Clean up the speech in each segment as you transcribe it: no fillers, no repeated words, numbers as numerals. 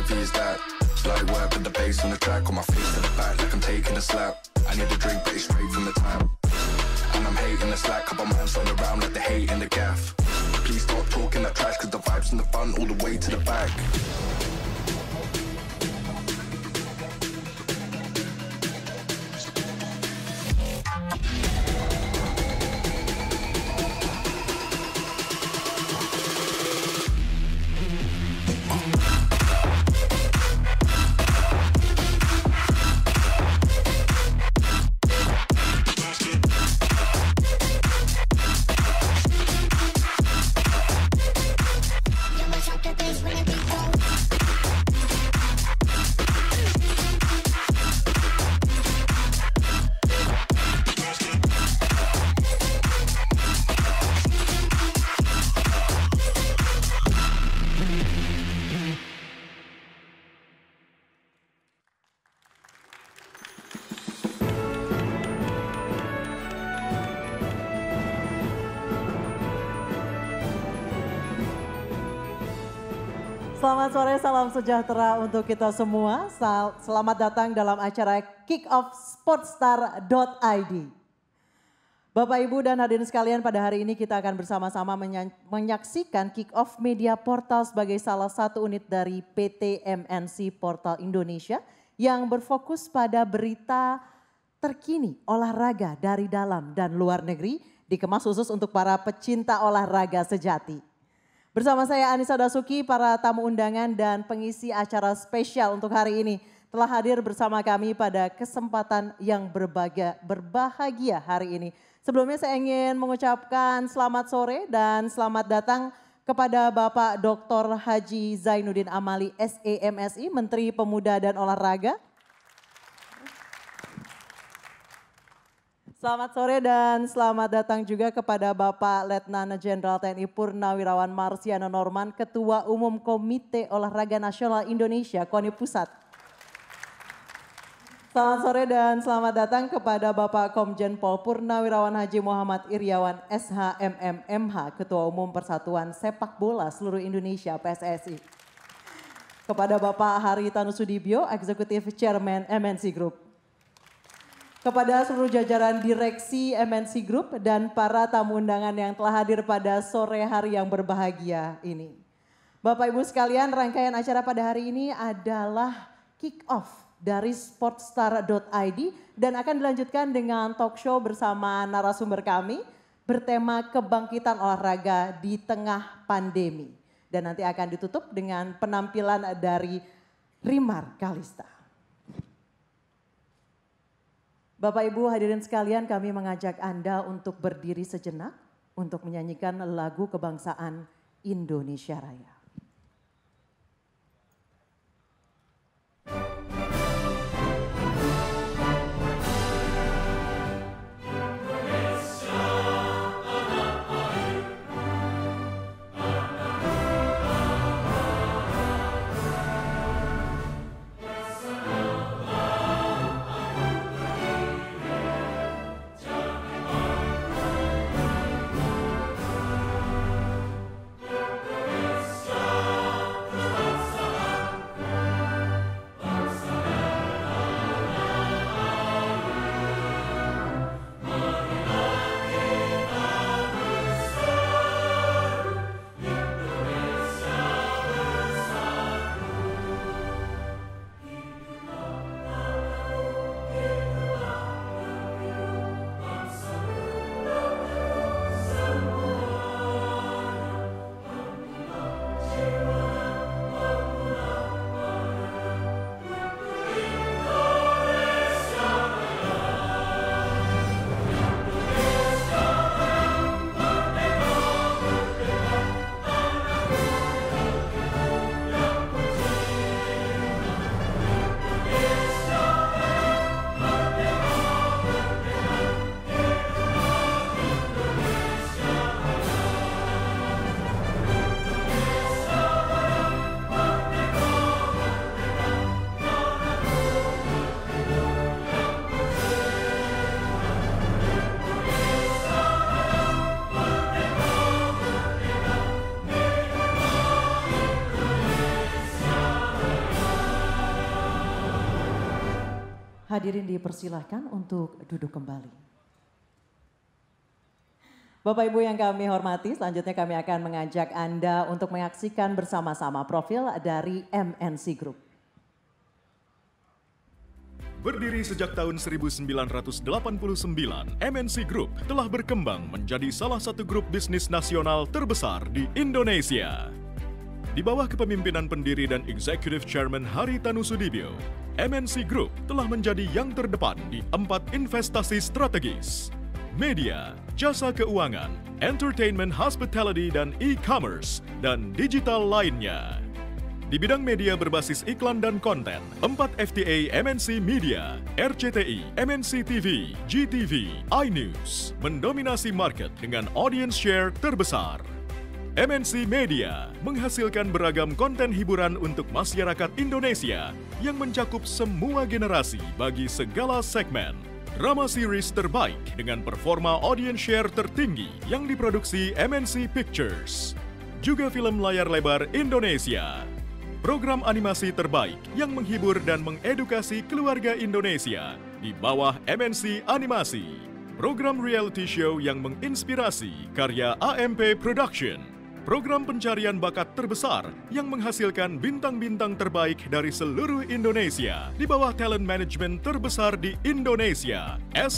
heavy is that? Light work with the bass on the track, on my face to the back like I'm taking a slap. I need a drink but it's straight from the tap. And I'm hating the slack, couple man thrown around like the hate in the gaff. Please stop talking that trash cause the vibes in the front all the way to the back. Selamat sore, salam sejahtera untuk kita semua. Selamat datang dalam acara Kick Off Sportstar.id. Bapak, Ibu, dan hadirin sekalian, pada hari ini kita akan bersama-sama menyaksikan Kick Off Media Portal sebagai salah satu unit dari PT MNC Portal Indonesia yang berfokus pada berita terkini olahraga dari dalam dan luar negeri, dikemas khusus untuk para pecinta olahraga sejati. Bersama saya Anissa Dasuki, para tamu undangan dan pengisi acara spesial untuk hari ini telah hadir bersama kami pada kesempatan yang berbahagia hari ini. Sebelumnya saya ingin mengucapkan selamat sore dan selamat datang kepada Bapak Dr. Haji Zainuddin Amali SEMSI, Menteri Pemuda dan Olahraga. Selamat sore dan selamat datang juga kepada Bapak Letnan Jenderal TNI Purnawirawan Marsiano Norman, Ketua Umum Komite Olahraga Nasional Indonesia, KONI Pusat. Selamat sore dan selamat datang kepada Bapak Komjen Pol Purnawirawan Haji Muhammad Iriawan SHMM MH, Ketua Umum Persatuan Sepak Bola Seluruh Indonesia PSSI. Kepada Bapak Haritanu Sudibyo, Executive Chairman MNC Group. Kepada seluruh jajaran direksi MNC Group dan para tamu undangan yang telah hadir pada sore hari yang berbahagia ini. Bapak Ibu sekalian, rangkaian acara pada hari ini adalah kick off dari sportstar.id dan akan dilanjutkan dengan talk show bersama narasumber kami bertema kebangkitan olahraga di tengah pandemi. Dan nanti akan ditutup dengan penampilan dari Rimar Kalista. Bapak Ibu hadirin sekalian, kami mengajak Anda untuk berdiri sejenak untuk menyanyikan lagu kebangsaan Indonesia Raya. Indonesia Hadirin dipersilahkan untuk duduk kembali. Bapak Ibu yang kami hormati, selanjutnya kami akan mengajak Anda untuk menyaksikan bersama-sama profil dari MNC Group. Berdiri sejak tahun 1989, MNC Group telah berkembang menjadi salah satu grup bisnis nasional terbesar di Indonesia. Di bawah kepemimpinan pendiri dan Executive Chairman Haritanu Sudibyo, MNC Group telah menjadi yang terdepan di 4 investasi strategis: media, jasa keuangan, entertainment, hospitality, dan e-commerce, dan digital lainnya. Di bidang media berbasis iklan dan konten, 4 FTA MNC Media, RCTI, MNC TV, GTV, iNews mendominasi market dengan audience share terbesar. MNC Media menghasilkan beragam konten hiburan untuk masyarakat Indonesia yang mencakup semua generasi bagi segala segmen. Drama series terbaik dengan performa audience share tertinggi yang diproduksi MNC Pictures. Juga film layar lebar Indonesia. Program animasi terbaik yang menghibur dan mengedukasi keluarga Indonesia di bawah MNC Animasi. Program reality show yang menginspirasi karya AMP Production. Program pencarian bakat terbesar yang menghasilkan bintang-bintang terbaik dari seluruh Indonesia di bawah talent management terbesar di Indonesia,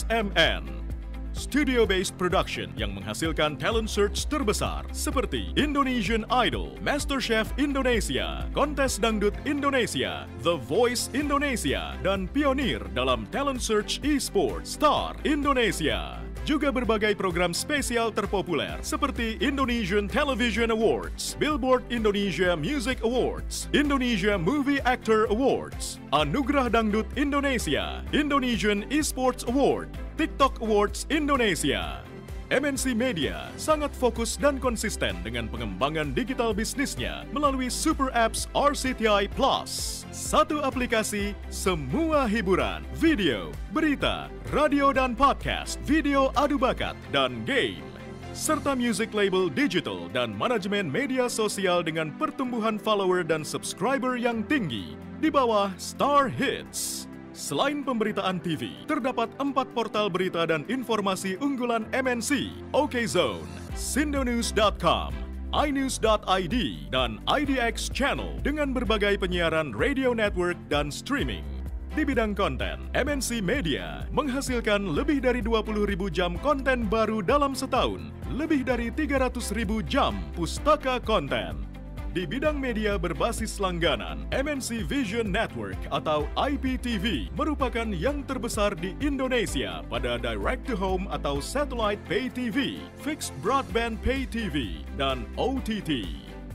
SMN. Studio-based production yang menghasilkan talent search terbesar seperti Indonesian Idol, MasterChef Indonesia, Kontes Dangdut Indonesia, The Voice Indonesia, dan pionir dalam talent search e-sport Star Indonesia. Juga berbagai program spesial terpopuler seperti Indonesian Television Awards, Billboard Indonesia Music Awards, Indonesia Movie Actor Awards, Anugerah Dangdut Indonesia, Indonesian Esports Award, TikTok Awards Indonesia. MNC Media sangat fokus dan konsisten dengan pengembangan digital bisnisnya melalui Super Apps RCTI Plus. Satu aplikasi, semua hiburan, video, berita, radio dan podcast, video adu bakat, dan game. Serta music label digital dan manajemen media sosial dengan pertumbuhan follower dan subscriber yang tinggi di bawah Star Hits. Selain pemberitaan TV, terdapat 4 portal berita dan informasi unggulan MNC, OKZone, Sindonews.com, iNews.id, dan IDX Channel dengan berbagai penyiaran radio network dan streaming. Di bidang konten, MNC Media menghasilkan lebih dari 20.000 jam konten baru dalam setahun, lebih dari 300.000 jam pustaka konten. Di bidang media berbasis langganan, MNC Vision Network atau IPTV merupakan yang terbesar di Indonesia pada direct-to-home atau satellite pay TV, fixed broadband pay TV, dan OTT.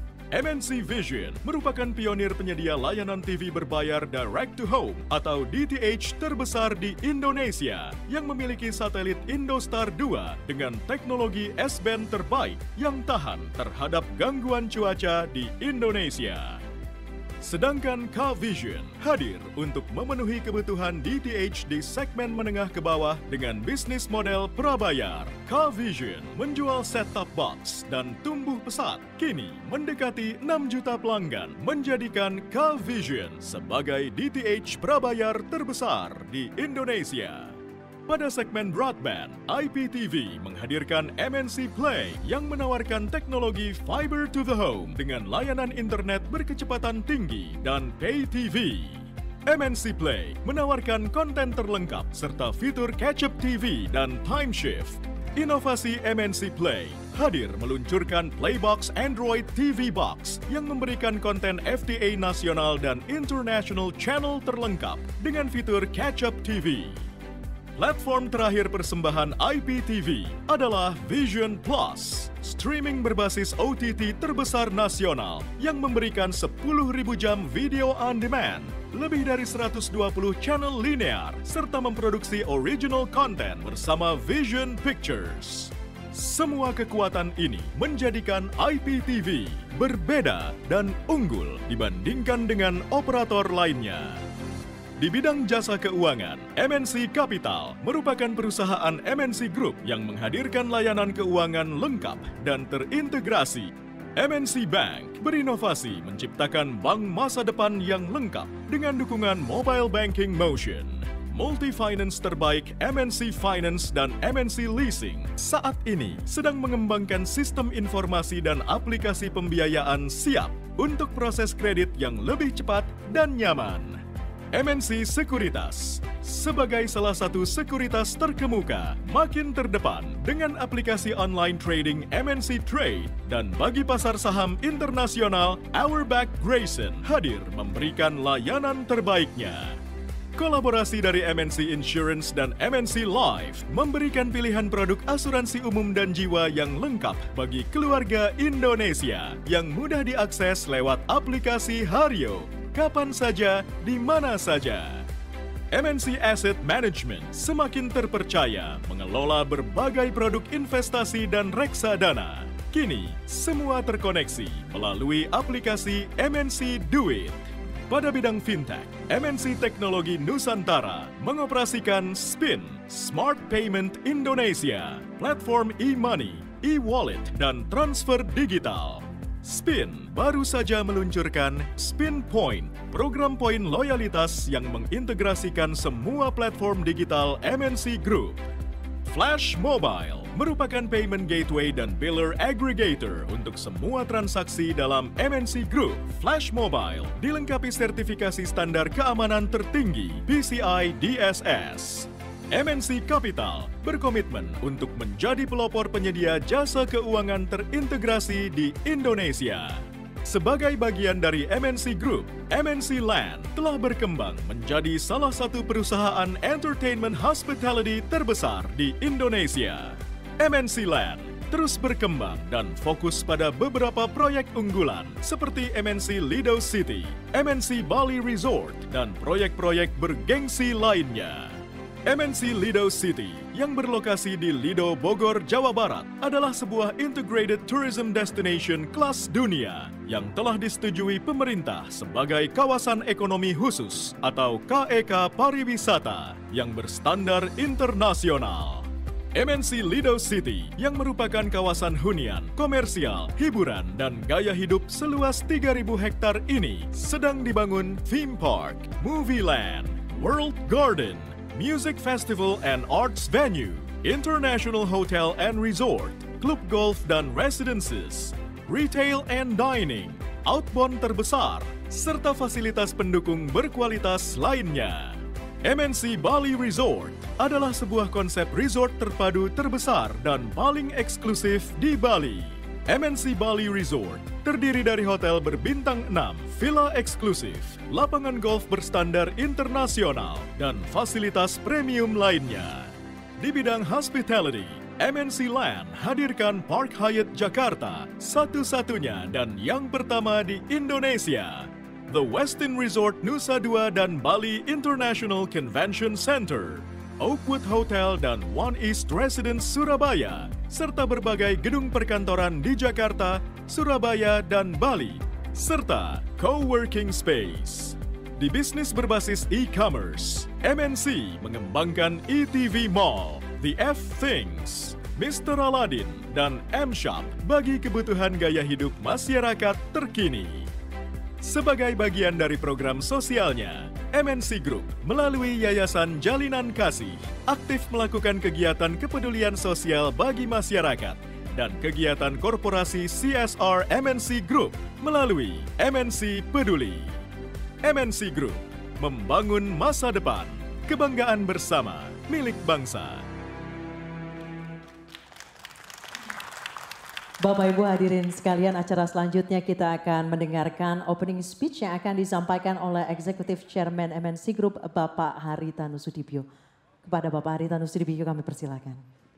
MNC Vision merupakan pionir penyedia layanan TV berbayar direct-to-home atau DTH terbesar di Indonesia yang memiliki satelit Indostar 2 dengan teknologi S-band terbaik yang tahan terhadap gangguan cuaca di Indonesia. Sedangkan K-Vision hadir untuk memenuhi kebutuhan DTH di segmen menengah ke bawah dengan bisnis model prabayar. K-Vision menjual set-top box dan tumbuh pesat. Kini mendekati 6 juta pelanggan, menjadikan K-Vision sebagai DTH prabayar terbesar di Indonesia. Pada segmen broadband, IPTV menghadirkan MNC Play yang menawarkan teknologi fiber to the home dengan layanan internet berkecepatan tinggi dan pay TV. MNC Play menawarkan konten terlengkap serta fitur catch-up TV dan time shift. Inovasi MNC Play hadir meluncurkan Playbox Android TV Box yang memberikan konten FTA nasional dan international channel terlengkap dengan fitur catch-up TV. Platform terakhir persembahan IPTV adalah Vision Plus, streaming berbasis OTT terbesar nasional yang memberikan 10.000 jam video on demand, lebih dari 120 channel linear, serta memproduksi original content bersama Vision Pictures. Semua kekuatan ini menjadikan IPTV berbeda dan unggul dibandingkan dengan operator lainnya. Di bidang jasa keuangan, MNC Capital merupakan perusahaan MNC Group yang menghadirkan layanan keuangan lengkap dan terintegrasi. MNC Bank berinovasi menciptakan bank masa depan yang lengkap dengan dukungan mobile banking motion. multi-finance terbaik MNC Finance dan MNC Leasing saat ini sedang mengembangkan sistem informasi dan aplikasi pembiayaan siap untuk proses kredit yang lebih cepat dan nyaman. MNC Sekuritas sebagai salah satu sekuritas terkemuka makin terdepan dengan aplikasi online trading MNC Trade dan bagi pasar saham internasional Auerbach Grayson hadir memberikan layanan terbaiknya. Kolaborasi dari MNC Insurance dan MNC Life memberikan pilihan produk asuransi umum dan jiwa yang lengkap bagi keluarga Indonesia yang mudah diakses lewat aplikasi Hario, kapan saja, di mana saja. MNC Asset Management semakin terpercaya mengelola berbagai produk investasi dan reksadana. Kini, semua terkoneksi melalui aplikasi MNC Do It. Pada bidang fintech, MNC Teknologi Nusantara mengoperasikan SPIN, Smart Payment Indonesia, platform e-money, e-wallet, dan transfer digital. SPIN baru saja meluncurkan SPIN Point, program poin loyalitas yang mengintegrasikan semua platform digital MNC Group. Flash Mobile merupakan payment gateway dan biller aggregator untuk semua transaksi dalam MNC Group. Flash Mobile dilengkapi sertifikasi standar keamanan tertinggi PCI DSS. MNC Capital berkomitmen untuk menjadi pelopor penyedia jasa keuangan terintegrasi di Indonesia. Sebagai bagian dari MNC Group, MNC Land telah berkembang menjadi salah satu perusahaan entertainment hospitality terbesar di Indonesia. MNC Land terus berkembang dan fokus pada beberapa proyek unggulan seperti MNC Lido City, MNC Bali Resort, dan proyek-proyek bergengsi lainnya. MNC Lido City yang berlokasi di Lido, Bogor, Jawa Barat adalah sebuah integrated tourism destination kelas dunia yang telah disetujui pemerintah sebagai kawasan ekonomi khusus atau KEK pariwisata yang berstandar internasional. MNC Lido City yang merupakan kawasan hunian, komersial, hiburan, dan gaya hidup seluas 3.000 hektar ini sedang dibangun theme park, movie land, world garden, music festival and arts venue, international hotel and resort, klub golf dan residences, retail and dining, outbound terbesar, serta fasilitas pendukung berkualitas lainnya. MNC Bali Resort adalah sebuah konsep resort terpadu terbesar dan paling eksklusif di Bali. MNC Bali Resort terdiri dari hotel berbintang 6, villa eksklusif, lapangan golf berstandar internasional, dan fasilitas premium lainnya. Di bidang hospitality, MNC Land hadirkan Park Hyatt Jakarta, satu-satunya dan yang pertama di Indonesia. The Westin Resort Nusa Dua dan Bali International Convention Center, Oakwood Hotel dan One East Residence Surabaya, serta berbagai gedung perkantoran di Jakarta, Surabaya, dan Bali, serta co-working space. Di bisnis berbasis e-commerce, MNC mengembangkan ETV Mall, The F Things, Mr. Aladdin, dan M-Shop bagi kebutuhan gaya hidup masyarakat terkini. Sebagai bagian dari program sosialnya, MNC Group melalui Yayasan Jalinan Kasih aktif melakukan kegiatan kepedulian sosial bagi masyarakat dan kegiatan korporasi CSR MNC Group melalui MNC Peduli. MNC Group membangun masa depan, kebanggaan bersama milik bangsa. Bapak Ibu hadirin sekalian, acara selanjutnya kita akan mendengarkan opening speech yang akan disampaikan oleh Executive Chairman MNC Group Bapak Haritanu Sudibyo. Kepada Bapak Haritanu Sudibyo kami persilakan.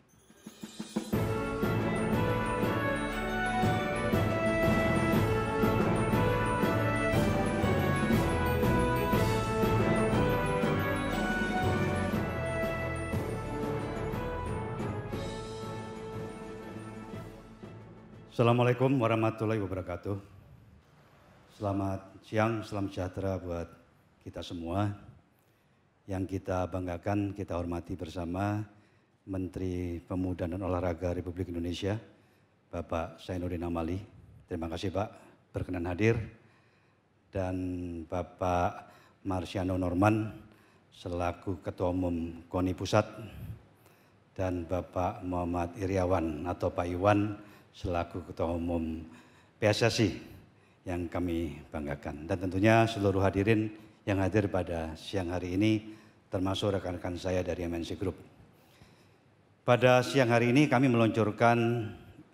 Assalamualaikum warahmatullahi wabarakatuh. Selamat siang, salam sejahtera buat kita semua. Yang kita banggakan, kita hormati bersama Menteri Pemuda dan Olahraga Republik Indonesia, Bapak Zainuddin Amali. Terima kasih Pak berkenan hadir. Dan Bapak Marsiano Norman, selaku Ketua Umum KONI Pusat, dan Bapak Muhammad Iriawan atau Pak Iwan selaku Ketua Umum PSSI yang kami banggakan. Dan tentunya seluruh hadirin yang hadir pada siang hari ini, termasuk rekan-rekan saya dari MNC Group. Pada siang hari ini kami meluncurkan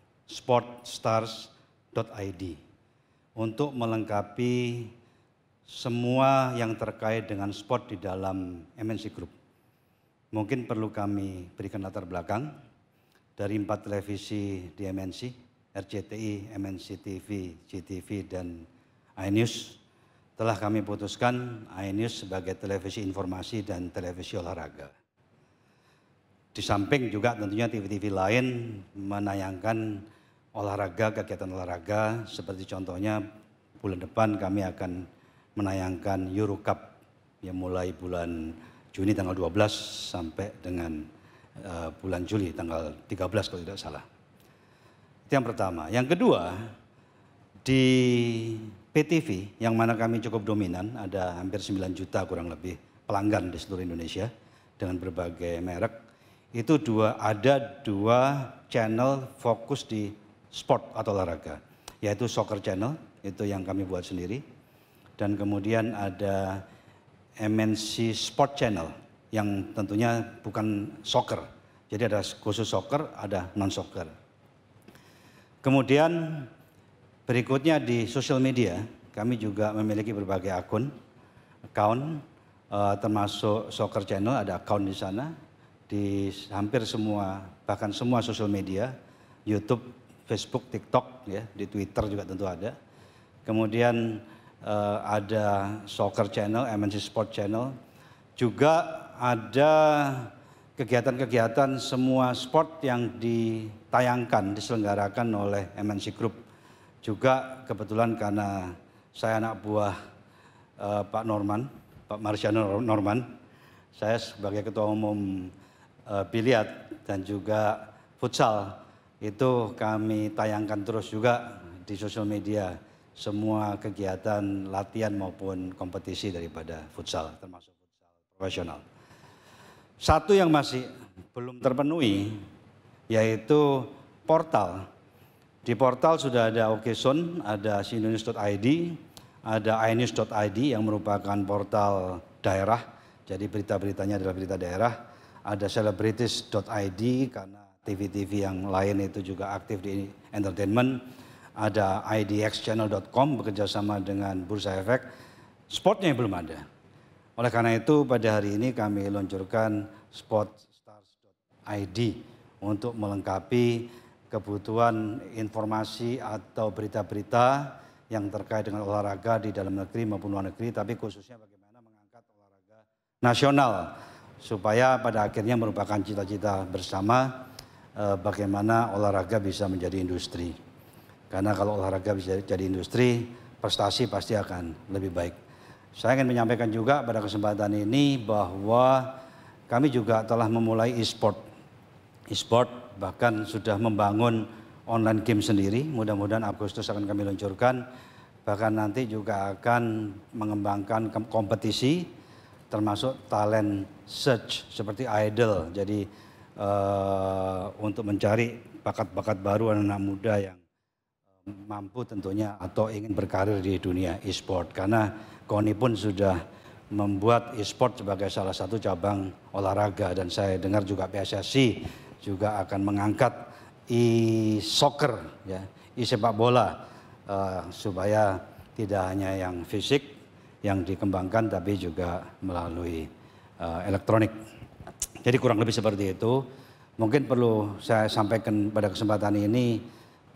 sportstars.id untuk melengkapi semua yang terkait dengan sport di dalam MNC Group. Mungkin perlu kami berikan latar belakang dari 4 televisi di MNC, RCTI, MNC TV, GTV, dan iNews. Telah kami putuskan iNews sebagai televisi informasi dan televisi olahraga. Di samping juga tentunya TV-TV lain menayangkan olahraga, kegiatan olahraga, seperti contohnya bulan depan kami akan menayangkan Euro Cup yang mulai bulan Juni tanggal 12 sampai dengan bulan Juli tanggal 13 kalau tidak salah. Itu yang pertama. Yang kedua, di PTV yang mana kami cukup dominan, ada hampir 9 juta kurang lebih pelanggan di seluruh Indonesia dengan berbagai merek. Itu ada dua channel fokus di sport atau olahraga, yaitu Soccer Channel, itu yang kami buat sendiri. Dan kemudian ada MNC Sport Channel yang tentunya bukan soccer. Jadi ada khusus soccer, ada non-soccer. Kemudian berikutnya di sosial media, kami juga memiliki berbagai account, termasuk Soccer Channel, ada account di sana. Di hampir semua, bahkan semua sosial media, YouTube, Facebook, TikTok, ya, di Twitter juga tentu ada. Kemudian ada Soccer Channel, MNC Sport Channel. Juga ada kegiatan-kegiatan semua sport yang ditayangkan, diselenggarakan oleh MNC Group. Juga kebetulan karena saya anak buah Pak Norman, Pak Marsiano Norman, saya sebagai Ketua Umum biliar dan juga futsal itu kami tayangkan terus juga di sosial media semua kegiatan latihan maupun kompetisi daripada futsal, termasuk futsal profesional. Satu yang masih belum terpenuhi yaitu portal. Di portal sudah ada OKZone, ada sinews.id, ada inews.id yang merupakan portal daerah, jadi berita-beritanya adalah berita daerah. Ada celebrities.id karena TV-TV yang lain itu juga aktif di entertainment. Ada idxchannel.com bekerjasama dengan Bursa Efek. Sportnya yang belum ada. Oleh karena itu pada hari ini kami luncurkan sportstars.id untuk melengkapi kebutuhan informasi atau berita-berita yang terkait dengan olahraga di dalam negeri maupun luar negeri, tapi khususnya bagaimana mengangkat olahraga nasional. Supaya pada akhirnya merupakan cita-cita bersama bagaimana olahraga bisa menjadi industri. Karena kalau olahraga bisa jadi industri, prestasi pasti akan lebih baik. Saya ingin menyampaikan juga pada kesempatan ini bahwa kami juga telah memulai e-sport. E-sport bahkan sudah membangun online game sendiri, mudah-mudahan Agustus akan kami luncurkan. Bahkan nanti juga akan mengembangkan kompetisi, termasuk talent search seperti idol. Jadi untuk mencari bakat-bakat baru anak-anak muda yang mampu tentunya atau ingin berkarir di dunia e-sport. Karena KONI pun sudah membuat e-sport sebagai salah satu cabang olahraga. Dan saya dengar juga PSSI juga akan mengangkat e-soccer, ya, e-sepak bola, supaya tidak hanya yang fisik yang dikembangkan tapi juga melalui elektronik. Jadi kurang lebih seperti itu. Mungkin perlu saya sampaikan pada kesempatan ini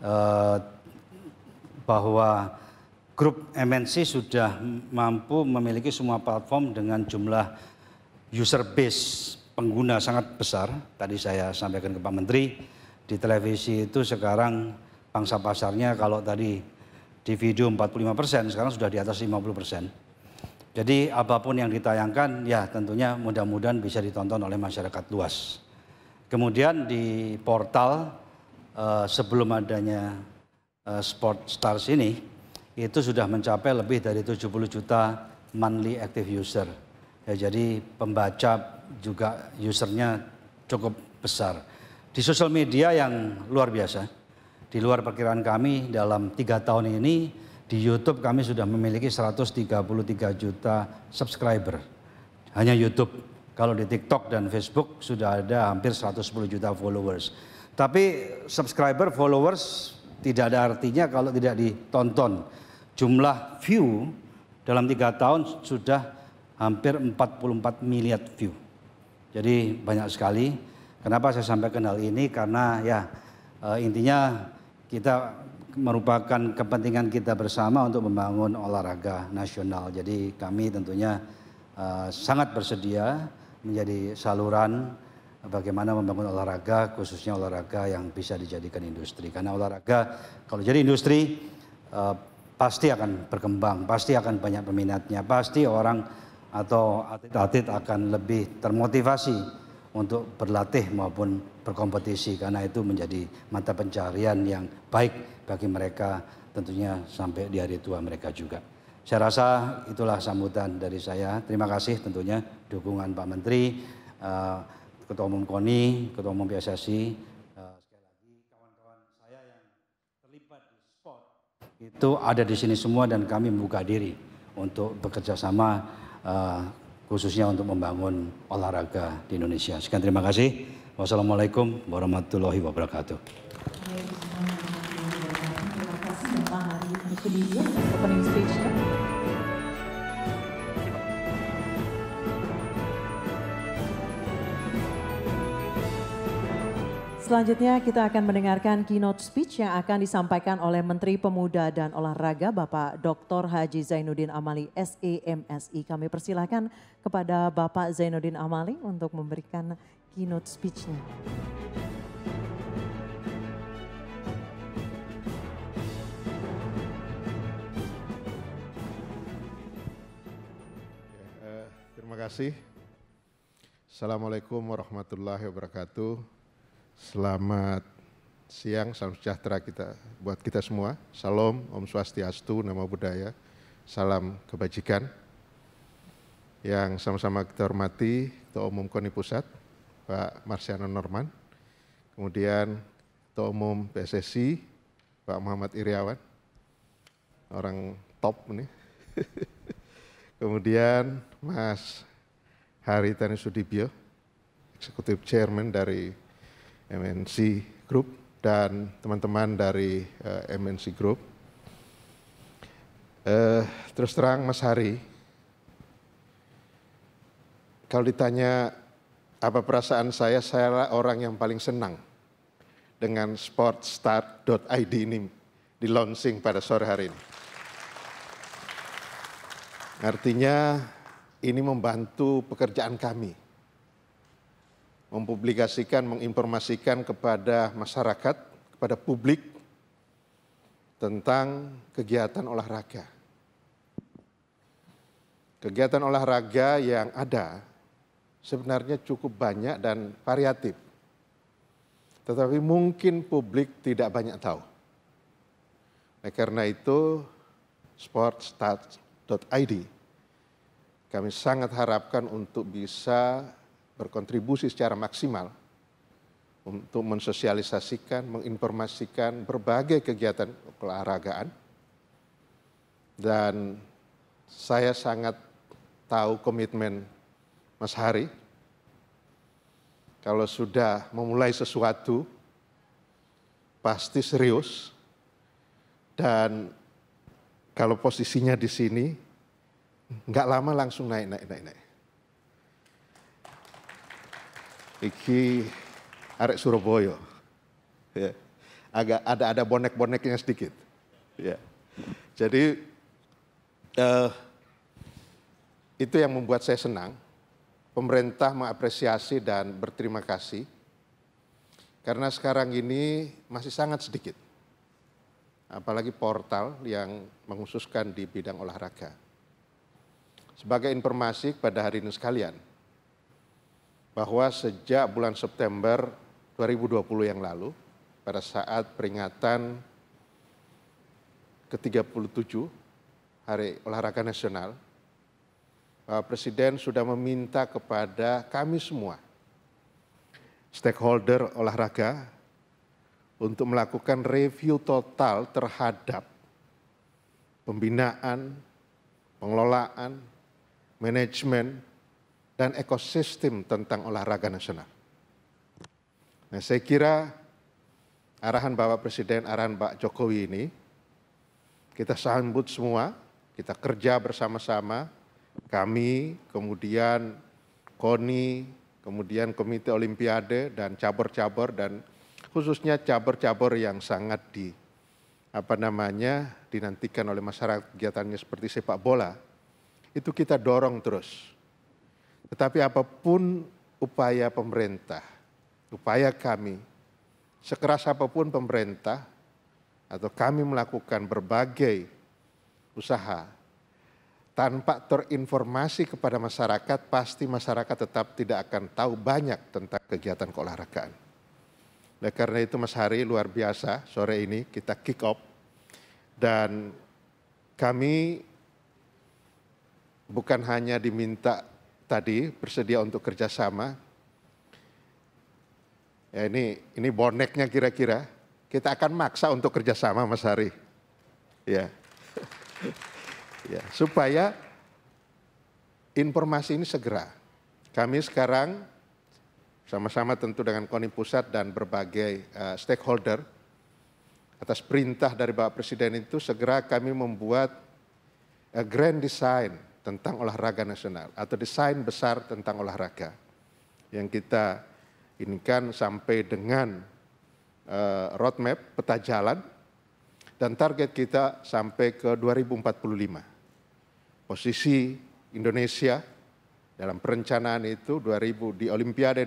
bahwa grup MNC sudah mampu memiliki semua platform dengan jumlah user base pengguna sangat besar. Tadi saya sampaikan ke Pak Menteri, di televisi itu sekarang pangsa pasarnya kalau tadi di video 45%, sekarang sudah di atas 50%. Jadi apapun yang ditayangkan ya tentunya mudah-mudahan bisa ditonton oleh masyarakat luas. Kemudian di portal sebelum adanya Sport Stars ini itu sudah mencapai lebih dari 70 juta monthly active user. Ya, jadi pembaca juga usernya cukup besar. Di sosial media yang luar biasa. Di luar perkiraan kami dalam 3 tahun ini di YouTube kami sudah memiliki 133 juta subscriber. Hanya YouTube. Kalau di TikTok dan Facebook sudah ada hampir 110 juta followers. Tapi subscriber, followers tidak ada artinya kalau tidak ditonton. Jumlah view dalam 3 tahun sudah hampir 44 miliar view. Jadi banyak sekali. Kenapa saya sampaikan hal ini? Karena ya intinya kita merupakan kepentingan kita bersama untuk membangun olahraga nasional. Jadi kami tentunya sangat bersedia menjadi saluran bagaimana membangun olahraga, khususnya olahraga yang bisa dijadikan industri. Karena olahraga kalau jadi industri pasti akan berkembang, pasti akan banyak peminatnya, pasti orang atau atlet-atlet akan lebih termotivasi untuk berlatih maupun berkompetisi karena itu menjadi mata pencarian yang baik bagi mereka tentunya sampai di hari tua mereka juga. Saya rasa itulah sambutan dari saya. Terima kasih tentunya dukungan Pak Menteri, Ketua Umum KONI, Ketua Umum PSSI. Sekali lagi kawan-kawan saya yang terlibat di sport itu ada di sini semua dan kami membuka diri untuk bekerja sama khususnya untuk membangun olahraga di Indonesia. Sekian terima kasih. Wassalamualaikum warahmatullahi wabarakatuh. Terima kasih Bapak Hari itu dia opening speech-nya. Selanjutnya kita akan mendengarkan keynote speech yang akan disampaikan oleh Menteri Pemuda dan Olahraga Bapak Dr. Haji Zainuddin Amali SEMSI. Kami persilahkan kepada Bapak Zainuddin Amali untuk memberikan keynote speech-nya. Terima kasih. Assalamualaikum warahmatullahi wabarakatuh. Selamat siang, salam sejahtera buat kita semua. Salam, Om Swastiastu, Namo Buddhaya, salam kebajikan. Yang sama-sama kita hormati Ketua Umum KONI Pusat, Pak Marsiano Norman. Kemudian Ketua Umum PSSI, Pak Muhammad Iriawan, orang top ini. Kemudian Mas Haritanu Sudibyo, Executive Chairman dari MNC Group dan teman-teman dari MNC Group. Terus terang Mas Hari, kalau ditanya apa perasaan saya orang yang paling senang dengan sportstar.id ini di launching pada sore hari ini. Artinya ini membantu pekerjaan kami. Mempublikasikan, menginformasikan kepada masyarakat, kepada publik tentang kegiatan olahraga. Kegiatan olahraga yang ada sebenarnya cukup banyak dan variatif. Tetapi mungkin publik tidak banyak tahu. Nah, karena itu sportsstart.id kami sangat harapkan untuk bisa berkontribusi secara maksimal untuk mensosialisasikan, menginformasikan berbagai kegiatan olahragaan. Dan saya sangat tahu komitmen Mas Hari. Kalau sudah memulai sesuatu, pasti serius. Dan kalau posisinya di sini, nggak lama langsung naik. Iki arek Surabaya, ya. Agak ada bonek-boneknya sedikit, ya. Jadi itu yang membuat saya senang. Pemerintah mengapresiasi dan berterima kasih karena sekarang ini masih sangat sedikit, apalagi portal yang mengkhususkan di bidang olahraga. Sebagai informasi pada hari ini sekalian, bahwa sejak bulan September 2020 yang lalu, pada saat peringatan ke-37 Hari Olahraga Nasional, Bapak Presiden sudah meminta kepada kami semua, stakeholder olahraga, untuk melakukan review total terhadap pembinaan, pengelolaan, manajemen, dan ekosistem tentang olahraga nasional. Nah, saya kira arahan Bapak Presiden, arahan Pak Jokowi ini, kita sambut semua, kita kerja bersama-sama, kami, kemudian KONI, kemudian Komite Olimpiade, dan cabur-cabur, dan khususnya cabur-cabur yang sangat dinantikan oleh masyarakat kegiatannya seperti sepak bola, itu kita dorong terus. Tetapi apapun upaya pemerintah, upaya kami, sekeras apapun pemerintah, atau kami melakukan berbagai usaha, tanpa terinformasi kepada masyarakat, pasti masyarakat tetap tidak akan tahu banyak tentang kegiatan keolahragaan. Nah, karena itu Mas Hari, luar biasa, sore ini kita kick off, dan kami bukan hanya diminta tadi bersedia untuk kerjasama. Ya, ini boneknya kira-kira. Kita akan maksa untuk kerjasama, Mas Hari. Ya, ya, supaya informasi ini segera. Kami sekarang sama-sama tentu dengan KONI Pusat dan berbagai stakeholder, atas perintah dari Bapak Presiden itu segera kami membuat grand design tentang olahraga nasional atau desain besar tentang olahraga yang kita inikan sampai dengan roadmap, peta jalan, dan target kita sampai ke 2045. Posisi Indonesia dalam perencanaan itu di Olimpiade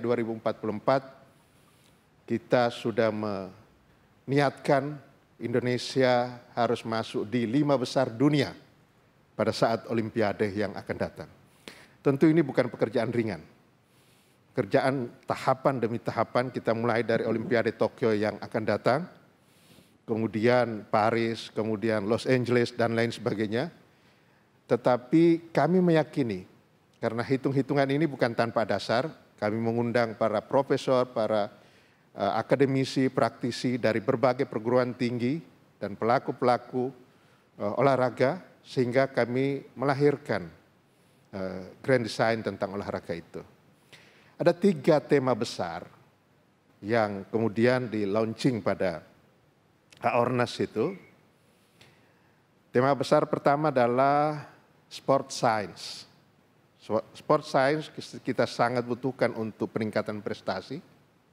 2044 kita sudah meniatkan Indonesia harus masuk di 5 besar dunia pada saat Olimpiade yang akan datang. Tentu ini bukan pekerjaan ringan. Pekerjaan tahapan demi tahapan, kita mulai dari Olimpiade Tokyo yang akan datang, kemudian Paris, kemudian Los Angeles, dan lain sebagainya. Tetapi kami meyakini, karena hitung-hitungan ini bukan tanpa dasar, kami mengundang para profesor, para akademisi, praktisi dari berbagai perguruan tinggi, dan pelaku-pelaku olahraga, sehingga kami melahirkan grand design tentang olahraga itu. Ada 3 tema besar yang kemudian di-launching pada Ornas itu. Tema besar pertama adalah sport science. Sport science kita sangat butuhkan untuk peningkatan prestasi.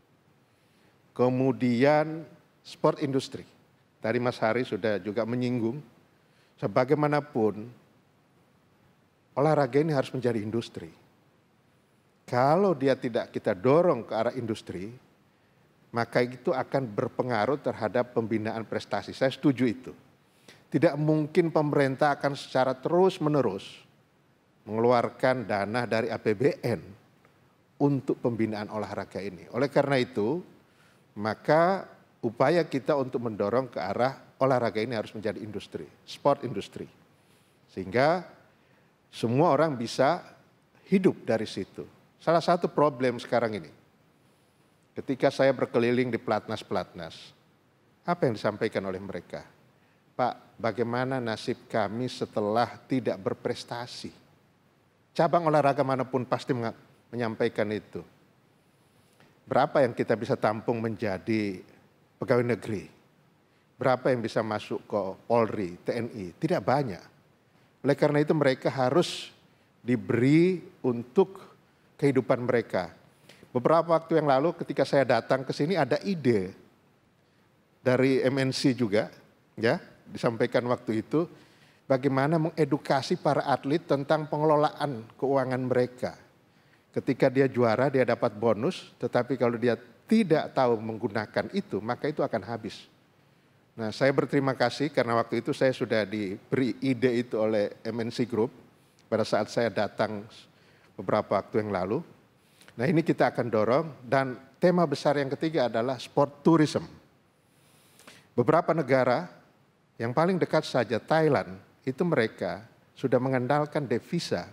Kemudian sport industri. Tadi Mas Hari sudah juga menyinggung, sebagaimanapun olahraga ini harus menjadi industri. Kalau dia tidak kita dorong ke arah industri, maka itu akan berpengaruh terhadap pembinaan prestasi. Saya setuju itu. Tidak mungkin pemerintah akan secara terus-menerus mengeluarkan dana dari APBN untuk pembinaan olahraga ini. Oleh karena itu, maka upaya kita untuk mendorong ke arah olahraga ini harus menjadi industri, sport industri. Sehingga semua orang bisa hidup dari situ. Salah satu problem sekarang ini, ketika saya berkeliling di pelatnas-pelatnas, apa yang disampaikan oleh mereka? Pak, bagaimana nasib kami setelah tidak berprestasi? Cabang olahraga manapun pasti menyampaikan itu. Berapa yang kita bisa tampung menjadi pegawai negeri? Berapa yang bisa masuk ke Polri, TNI? Tidak banyak. Oleh karena itu mereka harus diberi untuk kehidupan mereka. Beberapa waktu yang lalu ketika saya datang ke sini ada ide dari MNC juga, ya, disampaikan waktu itu, bagaimana mengedukasi para atlet tentang pengelolaan keuangan mereka. Ketika dia juara dia dapat bonus, tetapi kalau dia tidak tahu menggunakan itu, maka itu akan habis. Nah, saya berterima kasih karena waktu itu saya sudah diberi ide itu oleh MNC Group pada saat saya datang beberapa waktu yang lalu. Nah, ini kita akan dorong, dan tema besar yang ketiga adalah sport tourism. Beberapa negara yang paling dekat saja, Thailand, itu mereka sudah mengandalkan devisa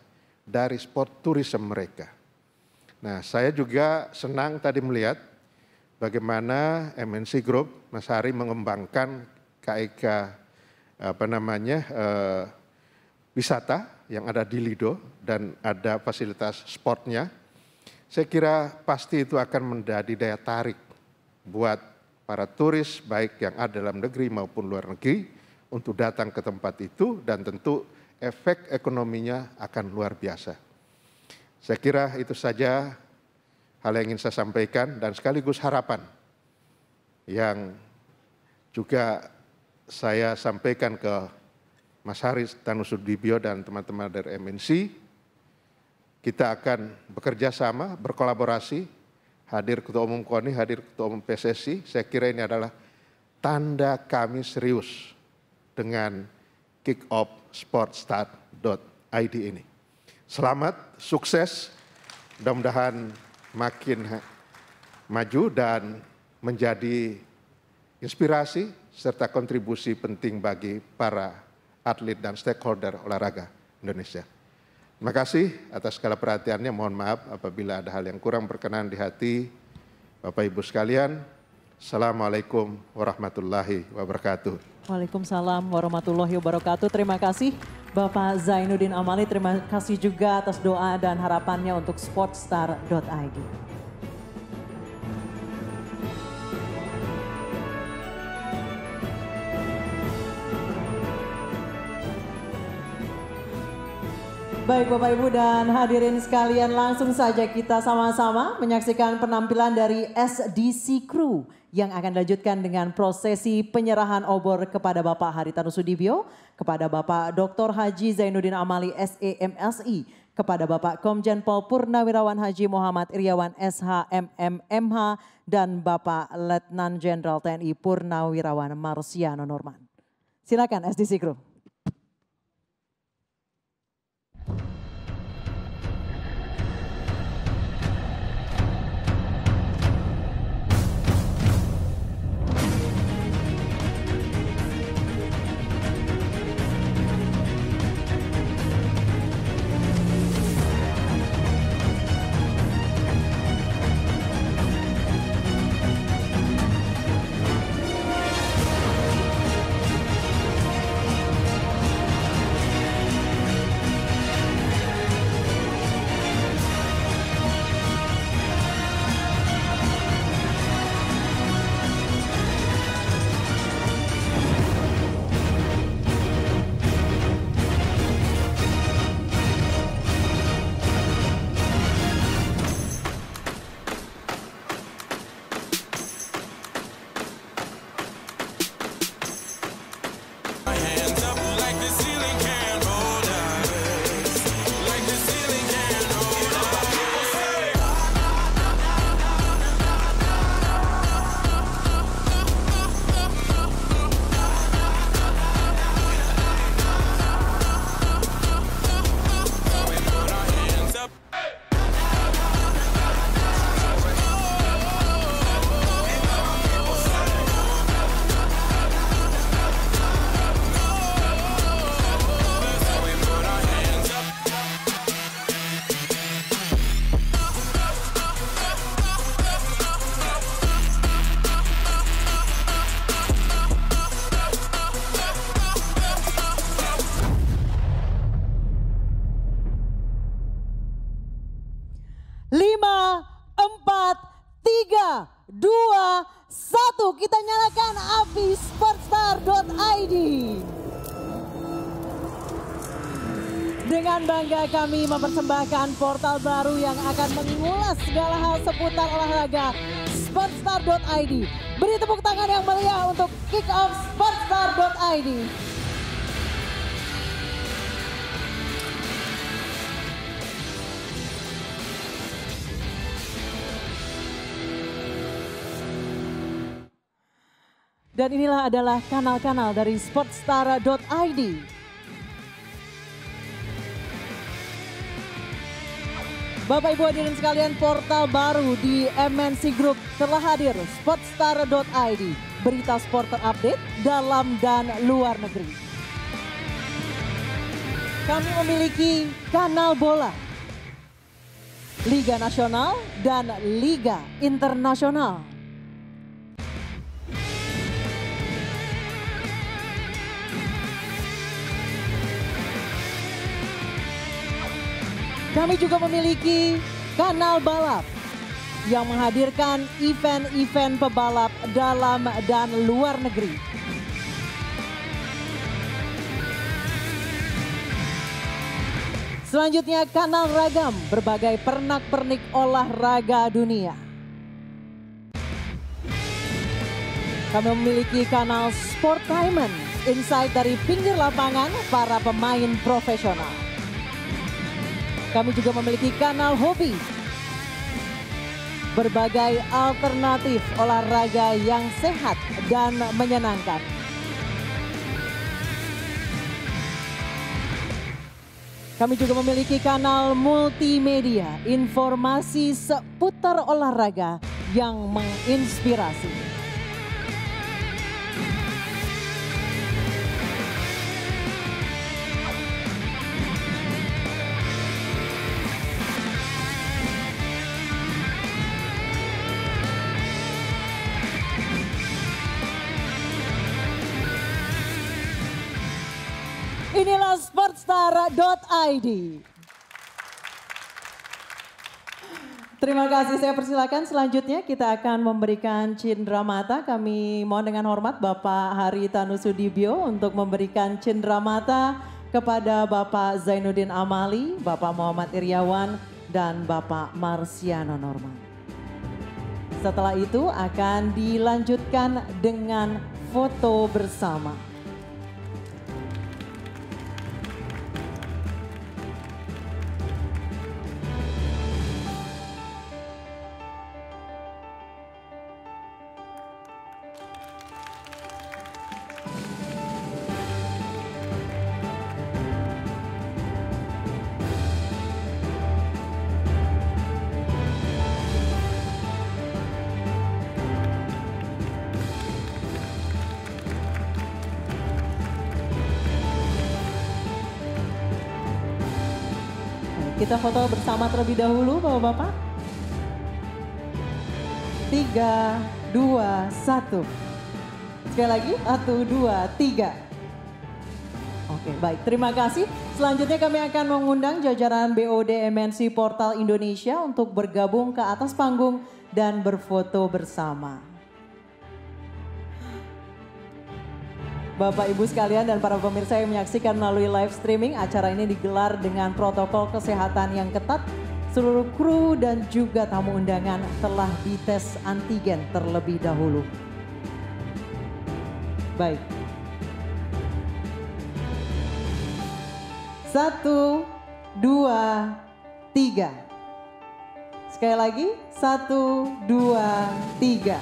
dari sport tourism mereka. Nah, saya juga senang tadi melihat bagaimana MNC Group, Mas Hari mengembangkan KIK wisata yang ada di Lido dan ada fasilitas sportnya. Saya kira pasti itu akan menjadi daya tarik buat para turis baik yang ada dalam negeri maupun luar negeri untuk datang ke tempat itu, dan tentu efek ekonominya akan luar biasa. Saya kira itu saja hal yang ingin saya sampaikan, dan sekaligus harapan yang juga saya sampaikan ke Mas Haris Tanusudibio dan teman-teman dari MNC. Kita akan bekerja sama, berkolaborasi, hadir Ketua Umum KONI, hadir Ketua Umum PSSI. Saya kira ini adalah tanda kami serius dengan kickoffsportstar.id ini. Selamat, sukses, mudah-mudahan makin maju dan menjadi inspirasi serta kontribusi penting bagi para atlet dan stakeholder olahraga Indonesia. Terima kasih atas segala perhatiannya. Mohon maaf apabila ada hal yang kurang berkenan di hati Bapak Ibu sekalian. Assalamualaikum warahmatullahi wabarakatuh. Waalaikumsalam warahmatullahi wabarakatuh. Terima kasih Bapak Zainuddin Amali. Terima kasih juga atas doa dan harapannya untuk sportstar.id. Baik Bapak Ibu dan hadirin sekalian, langsung saja kita sama-sama menyaksikan penampilan dari SDC Crew yang akan dilanjutkan dengan prosesi penyerahan obor kepada Bapak Hari Tanusudibio, kepada Bapak Dr. Haji Zainuddin Amali SEMSI, kepada Bapak Komjen Pol Purnawirawan Haji Muhammad Iriawan SHMMMH, dan Bapak Letnan Jenderal TNI Purnawirawan Marsiano Norman. Silakan SDC Crew. Kita nyalakan api sportstar.id. Dengan bangga kami mempersembahkan portal baru yang akan mengulas segala hal seputar olahraga, sportstar.id. Beri tepuk tangan yang meriah untuk kick off sportstar.id. Dan inilah adalah kanal-kanal dari sportstar.id. Bapak Ibu hadirin sekalian, portal baru di MNC Group telah hadir, sportstar.id. Berita sport terupdate dalam dan luar negeri. Kami memiliki kanal bola, Liga Nasional dan Liga Internasional. Kami juga memiliki kanal balap yang menghadirkan event-event pebalap dalam dan luar negeri. Selanjutnya kanal ragam berbagai pernak-pernik olahraga dunia. Kami memiliki kanal Sportainment, insight dari pinggir lapangan para pemain profesional. Kami juga memiliki kanal hobi, berbagai alternatif olahraga yang sehat dan menyenangkan. Kami juga memiliki kanal multimedia, informasi seputar olahraga yang menginspirasi. Inilah sportstar.id. Terima kasih, saya persilakan selanjutnya kita akan memberikan cindramata. Kami mohon dengan hormat Bapak Haritanu Sudibyo untuk memberikan cindramata kepada Bapak Zainuddin Amali, Bapak Muhammad Iriawan, dan Bapak Marsiano Norman. Setelah itu akan dilanjutkan dengan foto bersama. Kita foto bersama terlebih dahulu Bapak-Bapak. 3, 2, 1. Sekali lagi, 1, 2, 3. Oke, baik. Terima kasih. Selanjutnya kami akan mengundang jajaran BOD MNC Portal Indonesia untuk bergabung ke atas panggung dan berfoto bersama. Bapak Ibu sekalian dan para pemirsa yang menyaksikan melalui live streaming, acara ini digelar dengan protokol kesehatan yang ketat. Seluruh kru dan juga tamu undangan telah dites antigen terlebih dahulu. Baik. 1, 2, 3. Sekali lagi, 1, 2, 3.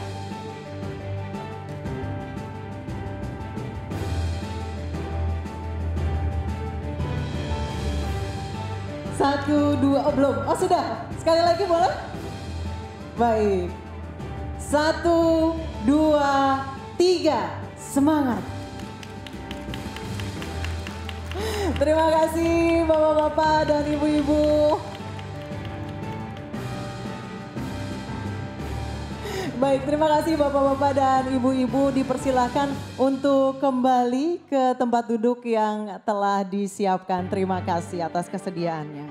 1, 2, oh belum, oh sudah, sekali lagi boleh? Baik, 1, 2, 3, semangat. Terima kasih Bapak-Bapak dan Ibu-Ibu. Baik, terima kasih Bapak-Bapak dan Ibu-Ibu, dipersilahkan untuk kembali ke tempat duduk yang telah disiapkan. Terima kasih atas kesediaannya.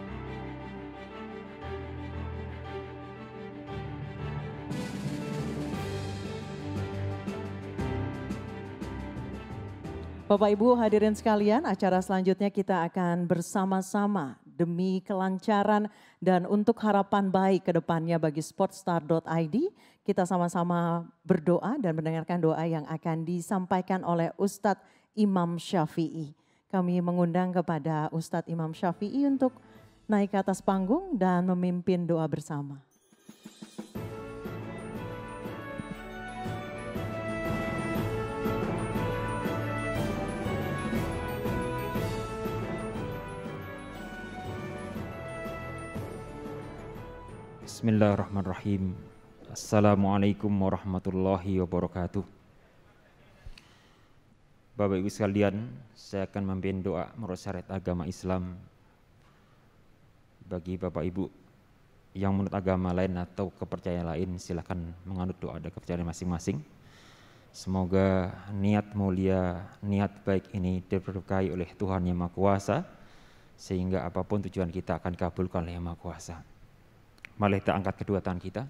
Bapak Ibu hadirin sekalian, acara selanjutnya kita akan bersama-sama demi kelancaran dan untuk harapan baik ke depannya bagi sportstar.id. Kita sama-sama berdoa dan mendengarkan doa yang akan disampaikan oleh Ustadz Imam Syafi'i. Kami mengundang kepada Ustadz Imam Syafi'i untuk naik ke atas panggung dan memimpin doa bersama. Bismillahirrahmanirrahim. Assalamualaikum warahmatullahi wabarakatuh. Bapak Ibu sekalian, saya akan memimpin doa menurut syariat agama Islam. Bagi Bapak Ibu yang menurut agama lain atau kepercayaan lain, silakan menganut doa dan kepercayaan masing-masing. Semoga niat mulia, niat baik ini diberkahi oleh Tuhan Yang Maha Kuasa, sehingga apapun tujuan kita akan dikabulkan oleh Yang Maha Kuasa. Mari kita angkat kedua tangan kita.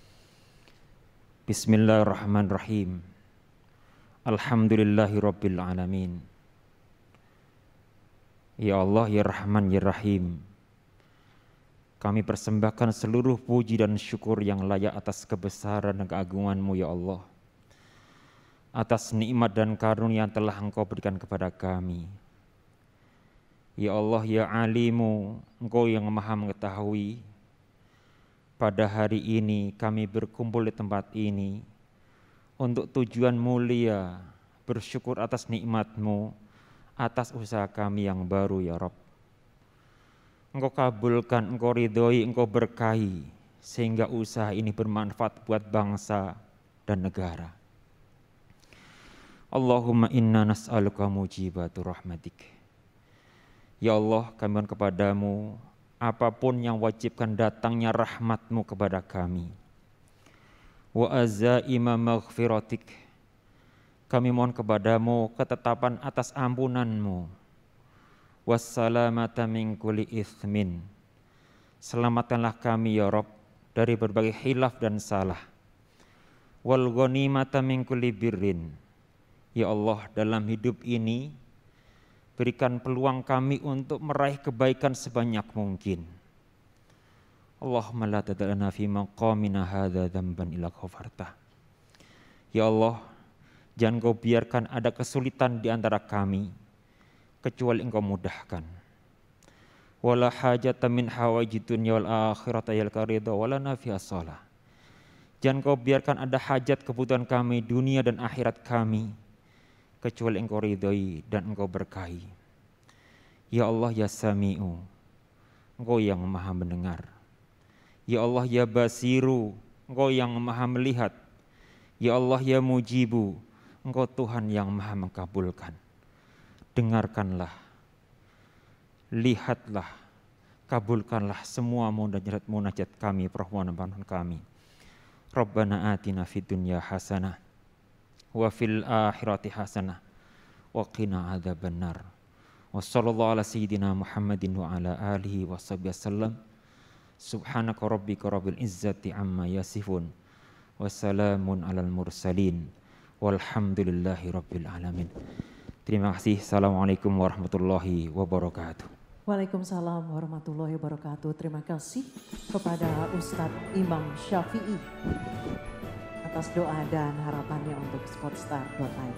Bismillahirrahmanirrahim. Alhamdulillahirabbil alamin. Ya Allah, ya Rahman, ya Rahim. Kami persembahkan seluruh puji dan syukur yang layak atas kebesaran dan keagungan-Mu ya Allah. Atas nikmat dan karunia yang telah Engkau berikan kepada kami. Ya Allah, ya Alimu, Engkau yang Maha mengetahui. Pada hari ini kami berkumpul di tempat ini untuk tujuan mulia, bersyukur atas nikmat-Mu, atas usaha kami yang baru ya Rabb. Engkau kabulkan, Engkau ridhoi, Engkau berkahi, sehingga usaha ini bermanfaat buat bangsa dan negara. Allahumma inna nas'aluka mujibatu rahmatik. Ya Allah, kami mohon kepadamu, apapun yang wajibkan datangnya rahmat-Mu kepada kami. Wa azaima maghfiratik. Kami mohon kepadamu ketetapan atas ampunan-Mu. Wassalamata min kulli ithmin. Selamatkanlah kami ya Rabb dari berbagai khilaf dan salah. Wal ghanimata min kulli birrin. Ya Allah, dalam hidup ini berikan peluang kami untuk meraih kebaikan sebanyak mungkin. Allahumma la tad'alna fi maqamina hadza dzamban illa ghafartah. Ya Allah, jangan Kau biarkan ada kesulitan di antara kami kecuali Engkau mudahkan. Wala hajata min hawaijid dunya wal akhirati yalqa ridha wala nafi'a shalah. Jangan Kau biarkan ada hajat kebutuhan kami dunia dan akhirat kami kecuali Engkau ridhoi dan Engkau berkahi. Ya Allah, ya Sami'u, Engkau yang Maha mendengar. Ya Allah, ya Basiru, Engkau yang Maha melihat. Ya Allah, ya Mujibu, Engkau Tuhan yang Maha mengabulkan. Dengarkanlah, lihatlah, kabulkanlah semua munajat kami, permohonan kami. Rabbana atina fid dunya hasanah wa fil akhirati hasanah wa qina adzabannar. Wa sallallahu ala sayyidina Muhammadin wa ala alihi wa sahbihi wasallam. Subhanaka rabbika rabbil izzati amma yasifun. Wassalamun alal mursalin. Walhamdulillahi rabbil alamin. Terima kasih. Assalamualaikum warahmatullahi wabarakatuh. Waalaikumsalam warahmatullahi wabarakatuh. Terima kasih kepada Ustadz Imam Syafi'i atas doa dan harapannya untuk sportstar.id.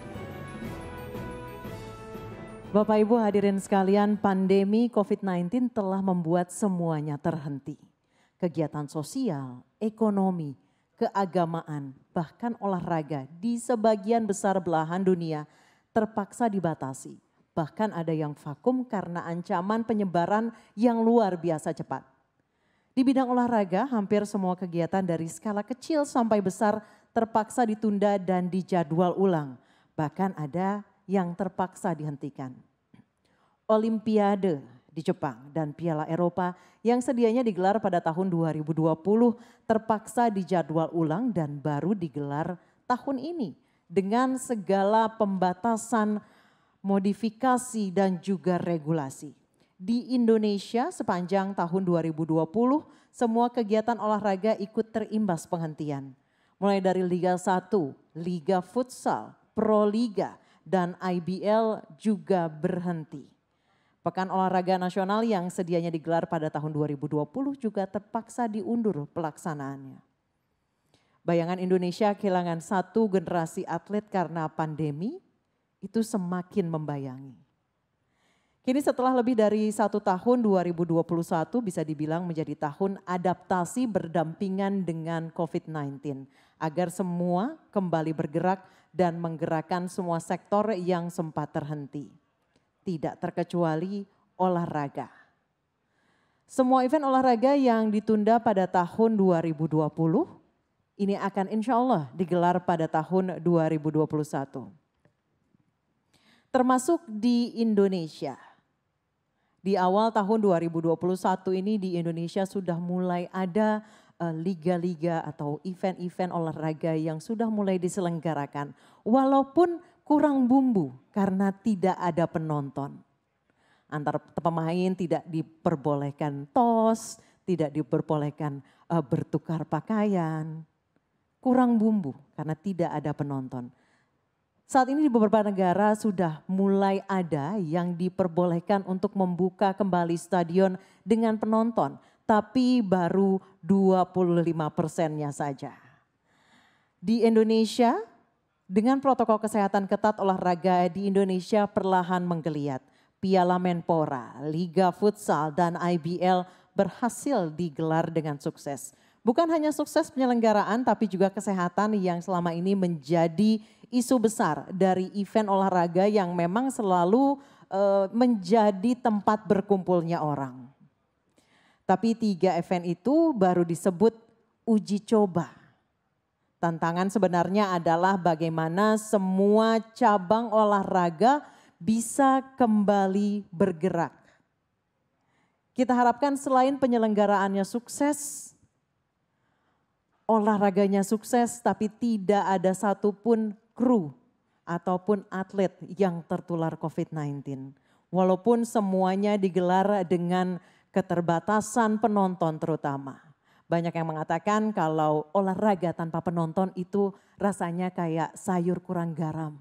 Bapak Ibu hadirin sekalian, pandemi COVID-19 telah membuat semuanya terhenti. Kegiatan sosial, ekonomi, keagamaan, bahkan olahraga di sebagian besar belahan dunia terpaksa dibatasi. Bahkan ada yang vakum karena ancaman penyebaran yang luar biasa cepat. Di bidang olahraga, hampir semua kegiatan dari skala kecil sampai besar terpaksa ditunda dan dijadwal ulang. Bahkan ada yang terpaksa dihentikan. Olimpiade di Jepang dan Piala Eropa yang sedianya digelar pada tahun 2020 terpaksa dijadwal ulang dan baru digelar tahun ini dengan segala pembatasan, modifikasi dan juga regulasi. Di Indonesia sepanjang tahun 2020 semua kegiatan olahraga ikut terimbas penghentian. Mulai dari Liga 1, Liga Futsal, Pro Liga dan IBL juga berhenti. Pekan Olahraga Nasional yang sedianya digelar pada tahun 2020 juga terpaksa diundur pelaksanaannya. Bayangan Indonesia kehilangan satu generasi atlet karena pandemi itu semakin membayangi. Kini setelah lebih dari 1 tahun 2021 bisa dibilang menjadi tahun adaptasi berdampingan dengan COVID-19 agar semua kembali bergerak dan menggerakkan semua sektor yang sempat terhenti. Tidak terkecuali olahraga. Semua event olahraga yang ditunda pada tahun 2020 ini akan insya Allah digelar pada tahun 2021. termasuk di Indonesia. Di awal tahun 2021 ini di Indonesia sudah mulai ada liga-liga atau event-event olahraga yang sudah mulai diselenggarakan. Walaupun kurang bumbu karena tidak ada penonton. Antar pemain tidak diperbolehkan tos, tidak diperbolehkan bertukar pakaian. Kurang bumbu karena tidak ada penonton. Saat ini di beberapa negara sudah mulai ada yang diperbolehkan untuk membuka kembali stadion dengan penonton, tapi baru 25%-nya saja. Di Indonesia, dengan protokol kesehatan ketat, olahraga di Indonesia perlahan menggeliat. Piala Menpora, Liga Futsal, dan IBL berhasil digelar dengan sukses. Bukan hanya sukses penyelenggaraan, tapi juga kesehatan yang selama ini menjadi isu besar dari event olahraga yang memang selalu menjadi tempat berkumpulnya orang. Tapi 3 event itu baru disebut uji coba. Tantangan sebenarnya adalah bagaimana semua cabang olahraga bisa kembali bergerak. Kita harapkan selain penyelenggaraannya sukses, olahraganya sukses, tapi tidak ada satupun kru ataupun atlet yang tertular COVID-19. Walaupun semuanya digelar dengan keterbatasan penonton terutama. Banyak yang mengatakan kalau olahraga tanpa penonton itu rasanya kayak sayur kurang garam.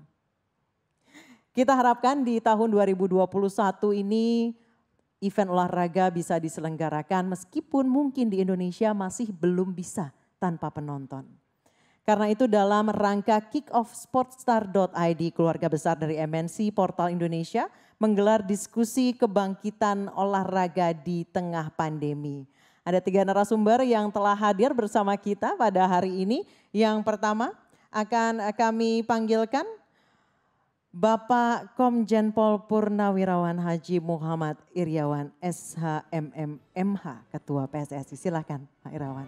Kita harapkan di tahun 2021 ini event olahraga bisa diselenggarakan meskipun mungkin di Indonesia masih belum bisa tanpa penonton. Karena itu dalam rangka kickoffsportstar.id, keluarga besar dari MNC Portal Indonesia, menggelar diskusi kebangkitan olahraga di tengah pandemi. Ada 3 narasumber yang telah hadir bersama kita pada hari ini. Yang pertama akan kami panggilkan Bapak Komjen Pol Purnawirawan Haji Muhammad Iriawan SHMM MH, Ketua PSSI. Silakan Pak Irawan.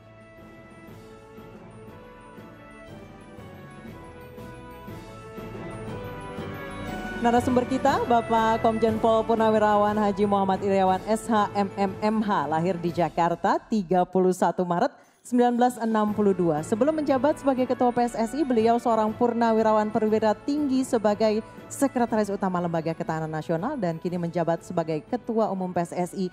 Narasumber kita Bapak Komjen Pol Purnawirawan Haji Muhammad Iriawan SHMM MH, lahir di Jakarta 31 Maret 1962. Sebelum menjabat sebagai Ketua PSSI, beliau seorang purnawirawan perwira tinggi sebagai Sekretaris Utama Lembaga Ketahanan Nasional dan kini menjabat sebagai Ketua Umum PSSI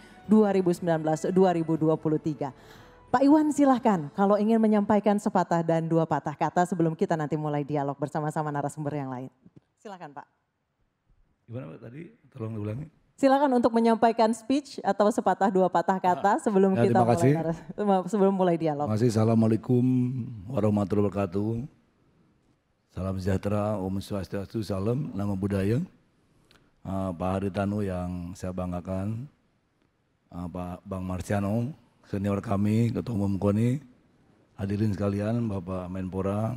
2019-2023. Pak Iwan silahkan kalau ingin menyampaikan sepatah dan 2 patah kata sebelum kita nanti mulai dialog bersama-sama narasumber yang lain. Silakan Pak. Gimana Pak tadi? Tolong diulangi. Silakan untuk menyampaikan speech atau sepatah 2 patah kata sebelum kita mulai dialog. Terima kasih. Assalamualaikum warahmatullahi wabarakatuh. Salam sejahtera, Om Swastiastu, salam, nama budaya. Pak Haritanu yang saya banggakan, Pak Bang Marciano, senior kami, Ketua Umum KONI, hadirin sekalian, Bapak Menpora.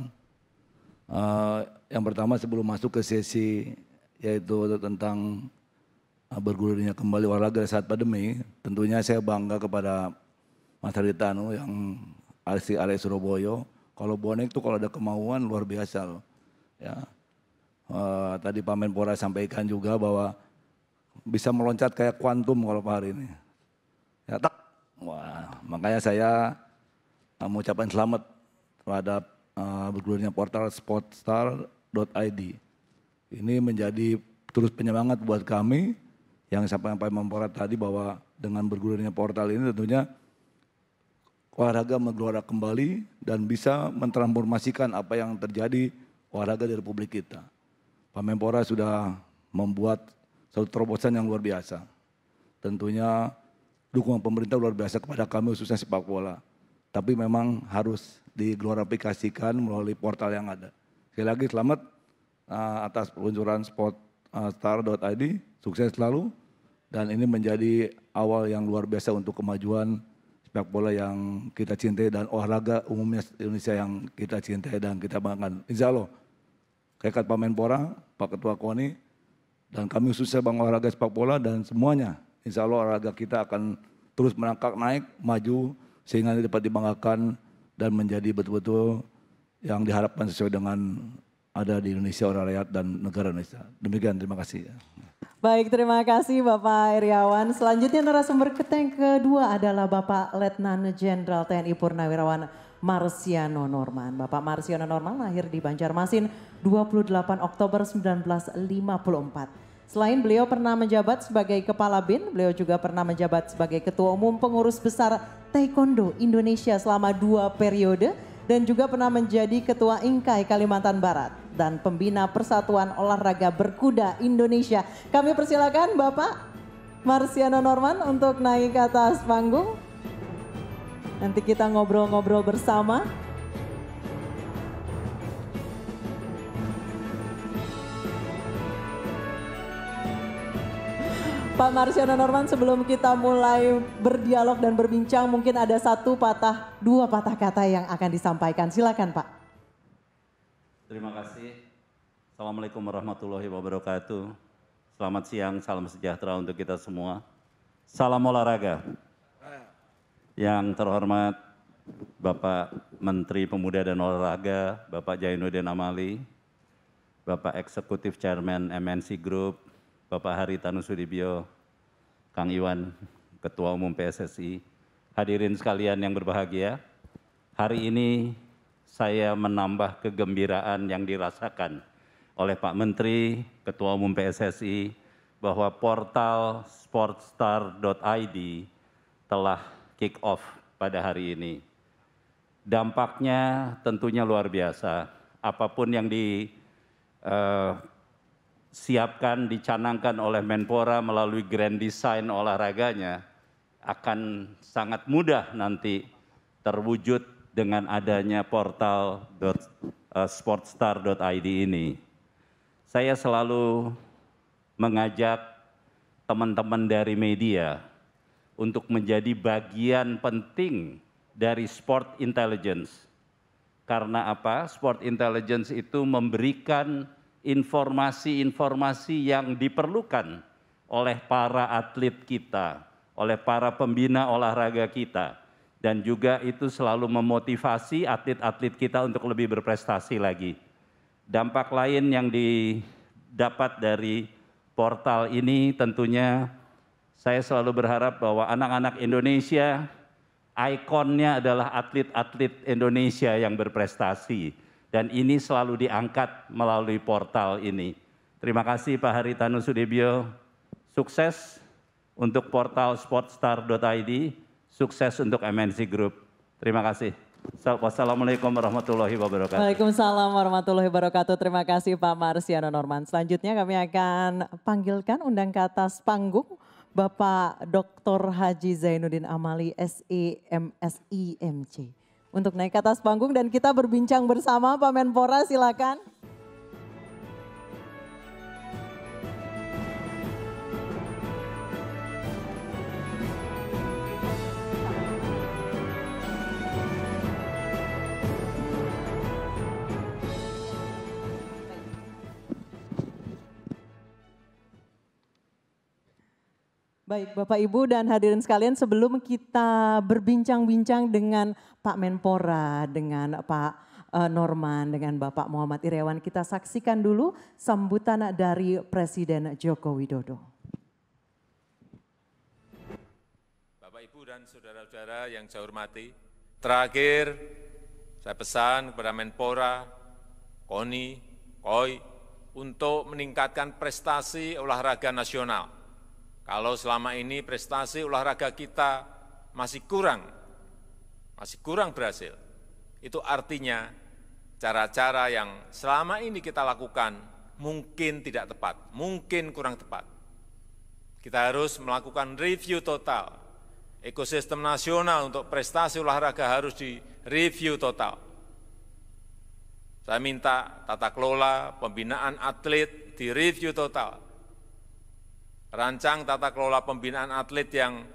Yang pertama sebelum masuk ke sesi yaitu tentang bergulirnya kembali olahraga saat pandemi, tentunya saya bangga kepada Mas Haritanu yang asli area Surabaya. Kalau bonek tuh kalau ada kemauan luar biasa loh. Ya, tadi Pak Menpora sampaikan juga bahwa bisa meloncat kayak kuantum kalau Pak hari ini. Ya tak, wah makanya saya mengucapkan selamat terhadap bergulirnya portal sportstar.id. Ini menjadi terus penyemangat buat kami yang sampai Menpora tadi bahwa dengan bergulirnya portal ini tentunya olahraga menggelora kembali dan bisa mentransformasikan apa yang terjadi olahraga di Republik kita. Pak Menpora sudah membuat satu terobosan yang luar biasa. Tentunya dukungan pemerintah luar biasa kepada kami khususnya sepak bola. Tapi memang harus diglorifikasikan melalui portal yang ada. Sekali lagi selamat atas peluncuran sportstar.id, sukses selalu dan ini menjadi awal yang luar biasa untuk kemajuan sepak bola yang kita cintai dan olahraga umumnya Indonesia yang kita cintai dan kita banggakan. Insya Allah, Kekat Pak Menpora, Pak Ketua KONI dan kami khususnya Bang Olahraga Sepak Bola dan semuanya, insya Allah olahraga kita akan terus merangkak naik, maju sehingga dapat dibanggakan dan menjadi betul-betul yang diharapkan sesuai dengan ada di Indonesia, orang rakyat dan negara Indonesia. Demikian, terima kasih. Baik, terima kasih Bapak Iriawan. Selanjutnya narasumber yang kedua adalah Bapak Letnan Jenderal TNI Purnawirawan Marsiano Norman. Bapak Marsiano Norman lahir di Banjarmasin 28 Oktober 1954. Selain beliau pernah menjabat sebagai Kepala BIN, beliau juga pernah menjabat sebagai Ketua Umum Pengurus Besar Taekwondo Indonesia selama 2 periode dan juga pernah menjadi Ketua INKAI Kalimantan Barat dan pembina Persatuan Olahraga Berkuda Indonesia. Kami persilakan Bapak Marsiano Norman untuk naik ke atas panggung. Nanti kita ngobrol-ngobrol bersama. Pak Marsiano Norman, sebelum kita mulai berdialog dan berbincang, mungkin ada 2 patah kata yang akan disampaikan. Silakan Pak. Terima kasih. Assalamualaikum warahmatullahi wabarakatuh. Selamat siang, salam sejahtera untuk kita semua. Salam olahraga. Yang terhormat Bapak Menteri Pemuda dan Olahraga, Bapak Zainuddin Amali, Bapak Eksekutif Chairman MNC Group, Bapak Haritanu Sudibyo, Kang Iwan, Ketua Umum PSSI, hadirin sekalian yang berbahagia, hari ini saya menambah kegembiraan yang dirasakan oleh Pak Menteri, Ketua Umum PSSI, bahwa portal sportstar.id telah kick off pada hari ini. Dampaknya tentunya luar biasa, apapun yang siapkan, dicanangkan oleh Menpora melalui grand design olahraganya akan sangat mudah nanti terwujud dengan adanya portal sportstar.id ini. Saya selalu mengajak teman-teman dari media untuk menjadi bagian penting dari sport intelligence. Karena apa? Sport intelligence itu memberikan informasi-informasi yang diperlukan oleh para atlet kita, oleh para pembina olahraga kita, dan juga itu selalu memotivasi atlet-atlet kita untuk lebih berprestasi lagi. Dampak lain yang didapat dari portal ini tentunya saya selalu berharap bahwa anak-anak Indonesia, ikonnya adalah atlet-atlet Indonesia yang berprestasi. Dan ini selalu diangkat melalui portal ini. Terima kasih Pak Haritanu Sudibyo. Sukses untuk portal sportstar.id, sukses untuk MNC Group. Terima kasih. Wassalamualaikum warahmatullahi wabarakatuh. Waalaikumsalam warahmatullahi wabarakatuh. Terima kasih Pak Marsiano Norman. Selanjutnya kami akan panggilkan undang ke atas panggung Bapak Dr. Haji Zainuddin Amali, SE, MSI, MC. Untuk naik ke atas panggung dan kita berbincang bersama. Pak Menpora silakan. Baik Bapak Ibu dan hadirin sekalian, sebelum kita berbincang-bincang dengan Pak Menpora, dengan Pak Norman, dengan Bapak Muhammad Iriawan, kita saksikan dulu sambutan dari Presiden Joko Widodo. Bapak Ibu dan saudara-saudara yang saya hormati, terakhir saya pesan kepada Menpora, KONI, KOI untuk meningkatkan prestasi olahraga nasional. Kalau selama ini prestasi olahraga kita masih kurang berhasil, itu artinya cara-cara yang selama ini kita lakukan mungkin tidak tepat, mungkin kurang tepat. Kita harus melakukan review total. Ekosistem nasional untuk prestasi olahraga harus direview total. Saya minta tata kelola pembinaan atlet direview total. Rancang tata kelola pembinaan atlet yang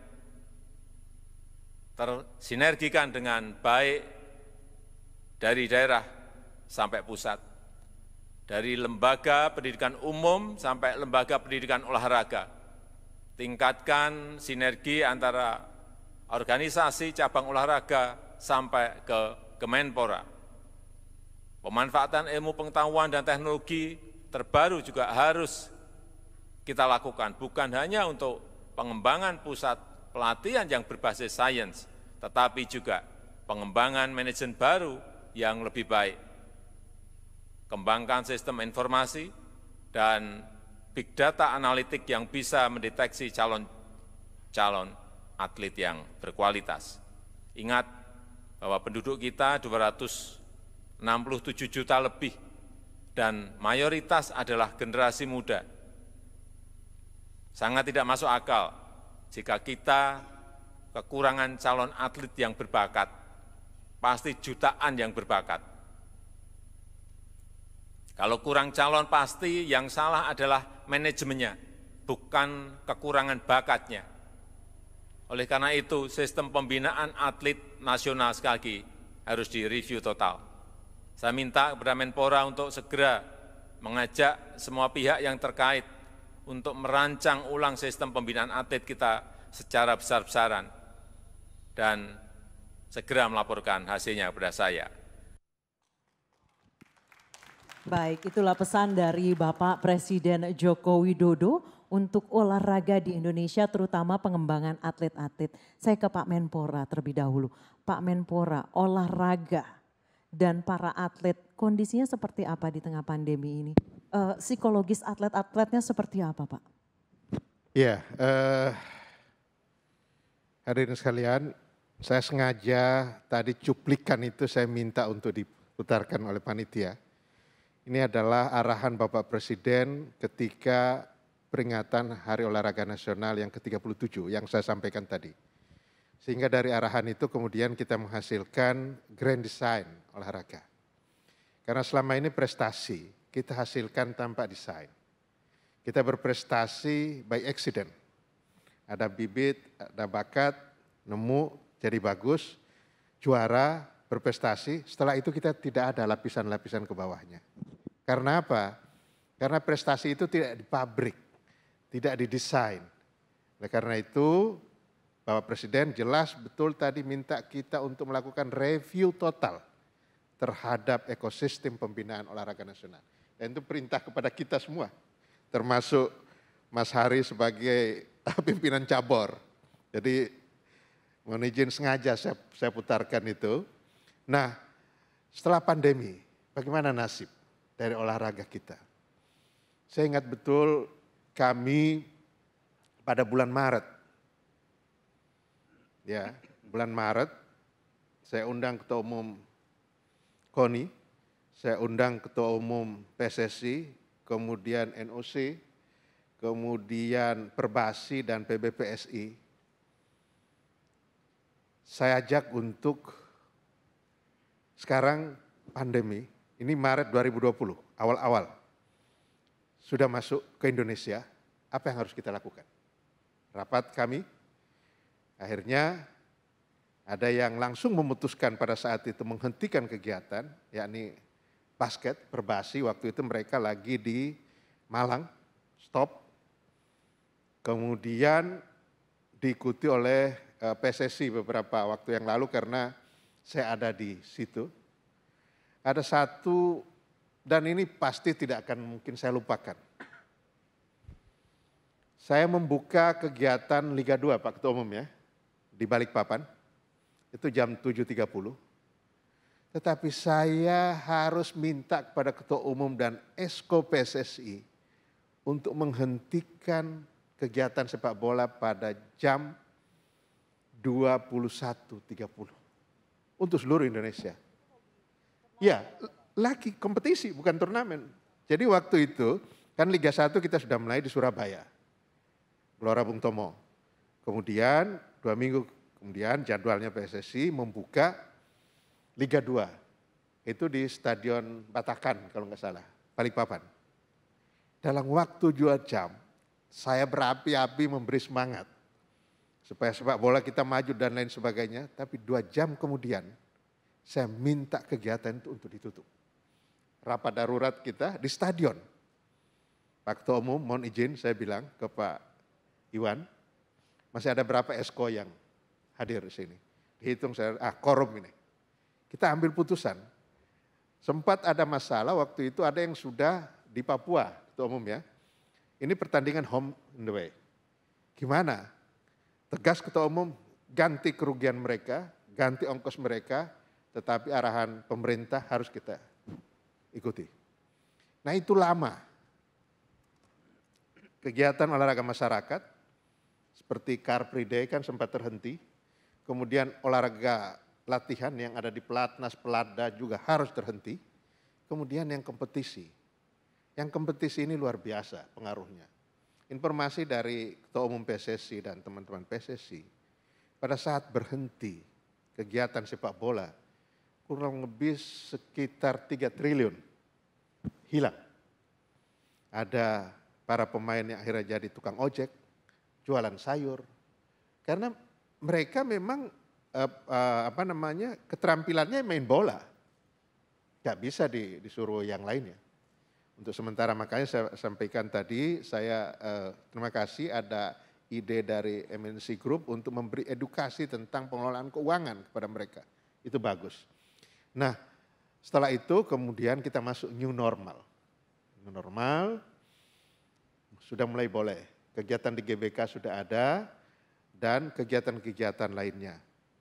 tersinergikan dengan baik dari daerah sampai pusat, dari lembaga pendidikan umum sampai lembaga pendidikan olahraga. Tingkatkan sinergi antara organisasi cabang olahraga sampai ke Kemenpora. Pemanfaatan ilmu pengetahuan dan teknologi terbaru juga harus kita lakukan, bukan hanya untuk pengembangan pusat pelatihan yang berbasis sains, tetapi juga pengembangan manajemen baru yang lebih baik. Kembangkan sistem informasi dan big data analitik yang bisa mendeteksi calon atlet yang berkualitas. Ingat bahwa penduduk kita 267 juta lebih dan mayoritas adalah generasi muda. Sangat tidak masuk akal jika kita kekurangan calon atlet yang berbakat, pasti jutaan yang berbakat. Kalau kurang calon pasti yang salah adalah manajemennya, bukan kekurangan bakatnya. Oleh karena itu, sistem pembinaan atlet nasional sekali lagi harus direview total. Saya minta kepada Menpora untuk segera mengajak semua pihak yang terkait untuk merancang ulang sistem pembinaan atlet kita secara besar-besaran dan segera melaporkan hasilnya kepada saya. Baik, itulah pesan dari Bapak Presiden Joko Widodo untuk olahraga di Indonesia, terutama pengembangan atlet-atlet. Saya ke Pak Menpora terlebih dahulu. Pak Menpora, olahraga dan para atlet, kondisinya seperti apa di tengah pandemi ini? Psikologis atlet-atletnya seperti apa, Pak? Ya, hadirin sekalian, saya sengaja tadi cuplikan itu saya minta untuk diputarkan oleh panitia. Ini adalah arahan Bapak Presiden ketika peringatan Hari Olahraga Nasional yang ke-37 yang saya sampaikan tadi. Sehingga dari arahan itu kemudian kita menghasilkan grand design olahraga. Karena selama ini prestasi kita hasilkan tanpa desain. Kita berprestasi by accident. Ada bibit, ada bakat, nemu, jadi bagus, juara, berprestasi, setelah itu kita tidak ada lapisan-lapisan ke bawahnya. Karena apa? Karena prestasi itu tidak dipabrik, tidak didesain. Oleh karena itu, Bapak Presiden jelas betul tadi minta kita untuk melakukan review total terhadap ekosistem pembinaan olahraga nasional. Dan itu perintah kepada kita semua, termasuk Mas Hari sebagai pimpinan cabur. Jadi mohon izin sengaja saya putarkan itu. Nah, setelah pandemi, bagaimana nasib dari olahraga kita? Saya ingat betul kami pada bulan Maret, ya bulan Maret, saya undang Ketua Umum KONI, saya undang Ketua Umum PSSI, kemudian NOC, kemudian Perbasi dan PBPSI. Saya ajak untuk sekarang pandemi, ini Maret 2020, awal-awal sudah masuk ke Indonesia, apa yang harus kita lakukan? Rapat kami, akhirnya ada yang langsung memutuskan pada saat itu menghentikan kegiatan, yakni basket, Perbasi, waktu itu mereka lagi di Malang, stop. Kemudian diikuti oleh PSSI beberapa waktu yang lalu karena saya ada di situ. Ada satu, dan ini pasti tidak akan mungkin saya lupakan. Saya membuka kegiatan Liga 2 Pak Ketua Umum ya, di Balikpapan, itu jam 7.30. Tetapi saya harus minta kepada Ketua Umum dan Esko PSSI untuk menghentikan kegiatan sepak bola pada jam 21.30 untuk seluruh Indonesia. Ya, lagi kompetisi bukan turnamen. Jadi waktu itu kan Liga 1 kita sudah mulai di Surabaya, Gelora Bung Tomo. Kemudian 2 minggu kemudian jadwalnya PSSI membuka Liga 2. Itu di Stadion Batakan kalau nggak salah, Balikpapan. Dalam waktu 2 jam, saya berapi-api memberi semangat supaya sepak bola kita maju dan lain sebagainya. Tapi 2 jam kemudian, saya minta kegiatan itu untuk ditutup. Rapat darurat kita di stadion. Pak Ketua Umum, mohon izin saya bilang ke Pak Iwan, masih ada berapa esko yang hadir di sini. Dihitung saya, quorum ini. Kita ambil putusan, Sempat ada masalah waktu itu, ada yang sudah di Papua, Ketua Umum ya. Ini pertandingan home and away. Gimana? Tegas Ketua Umum, ganti kerugian mereka, ganti ongkos mereka, tetapi arahan pemerintah harus kita ikuti. Nah itu lama. Kegiatan olahraga masyarakat, seperti Car Free Day kan sempat terhenti. Kemudian olahraga latihan yang ada di pelatnas, pelada juga harus terhenti. Kemudian yang kompetisi. Yang kompetisi ini luar biasa pengaruhnya. Informasi dari Ketua Umum PSSI dan teman-teman PSSI, pada saat berhenti kegiatan sepak bola, kurang lebih sekitar 3 triliun hilang. Ada para pemain yang akhirnya jadi tukang ojek, jualan sayur, karena mereka memang keterampilannya main bola, nggak bisa disuruh yang lainnya. Untuk sementara makanya saya sampaikan tadi, saya terima kasih ada ide dari MNC Group untuk memberi edukasi tentang pengelolaan keuangan kepada mereka, itu bagus. Nah setelah itu kemudian kita masuk new normal. New normal sudah mulai boleh, kegiatan di GBK sudah ada dan kegiatan-kegiatan lainnya.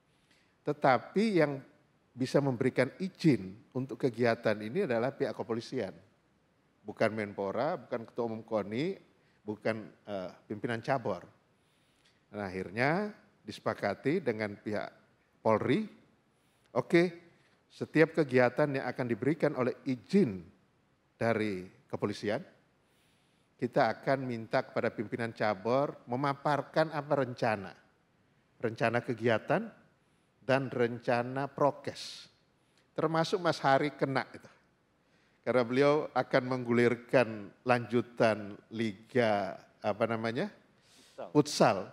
Tetapi yang bisa memberikan izin untuk kegiatan ini adalah pihak kepolisian. Bukan Menpora, bukan Ketua Umum KONI, bukan pimpinan cabur. Nah, akhirnya disepakati dengan pihak Polri, oke, setiap kegiatan yang akan diberikan oleh izin dari kepolisian, kita akan minta kepada pimpinan cabur memaparkan apa rencana kegiatan dan rencana prokes. Termasuk Mas Hari kena itu. Karena beliau akan menggulirkan lanjutan Liga Futsal.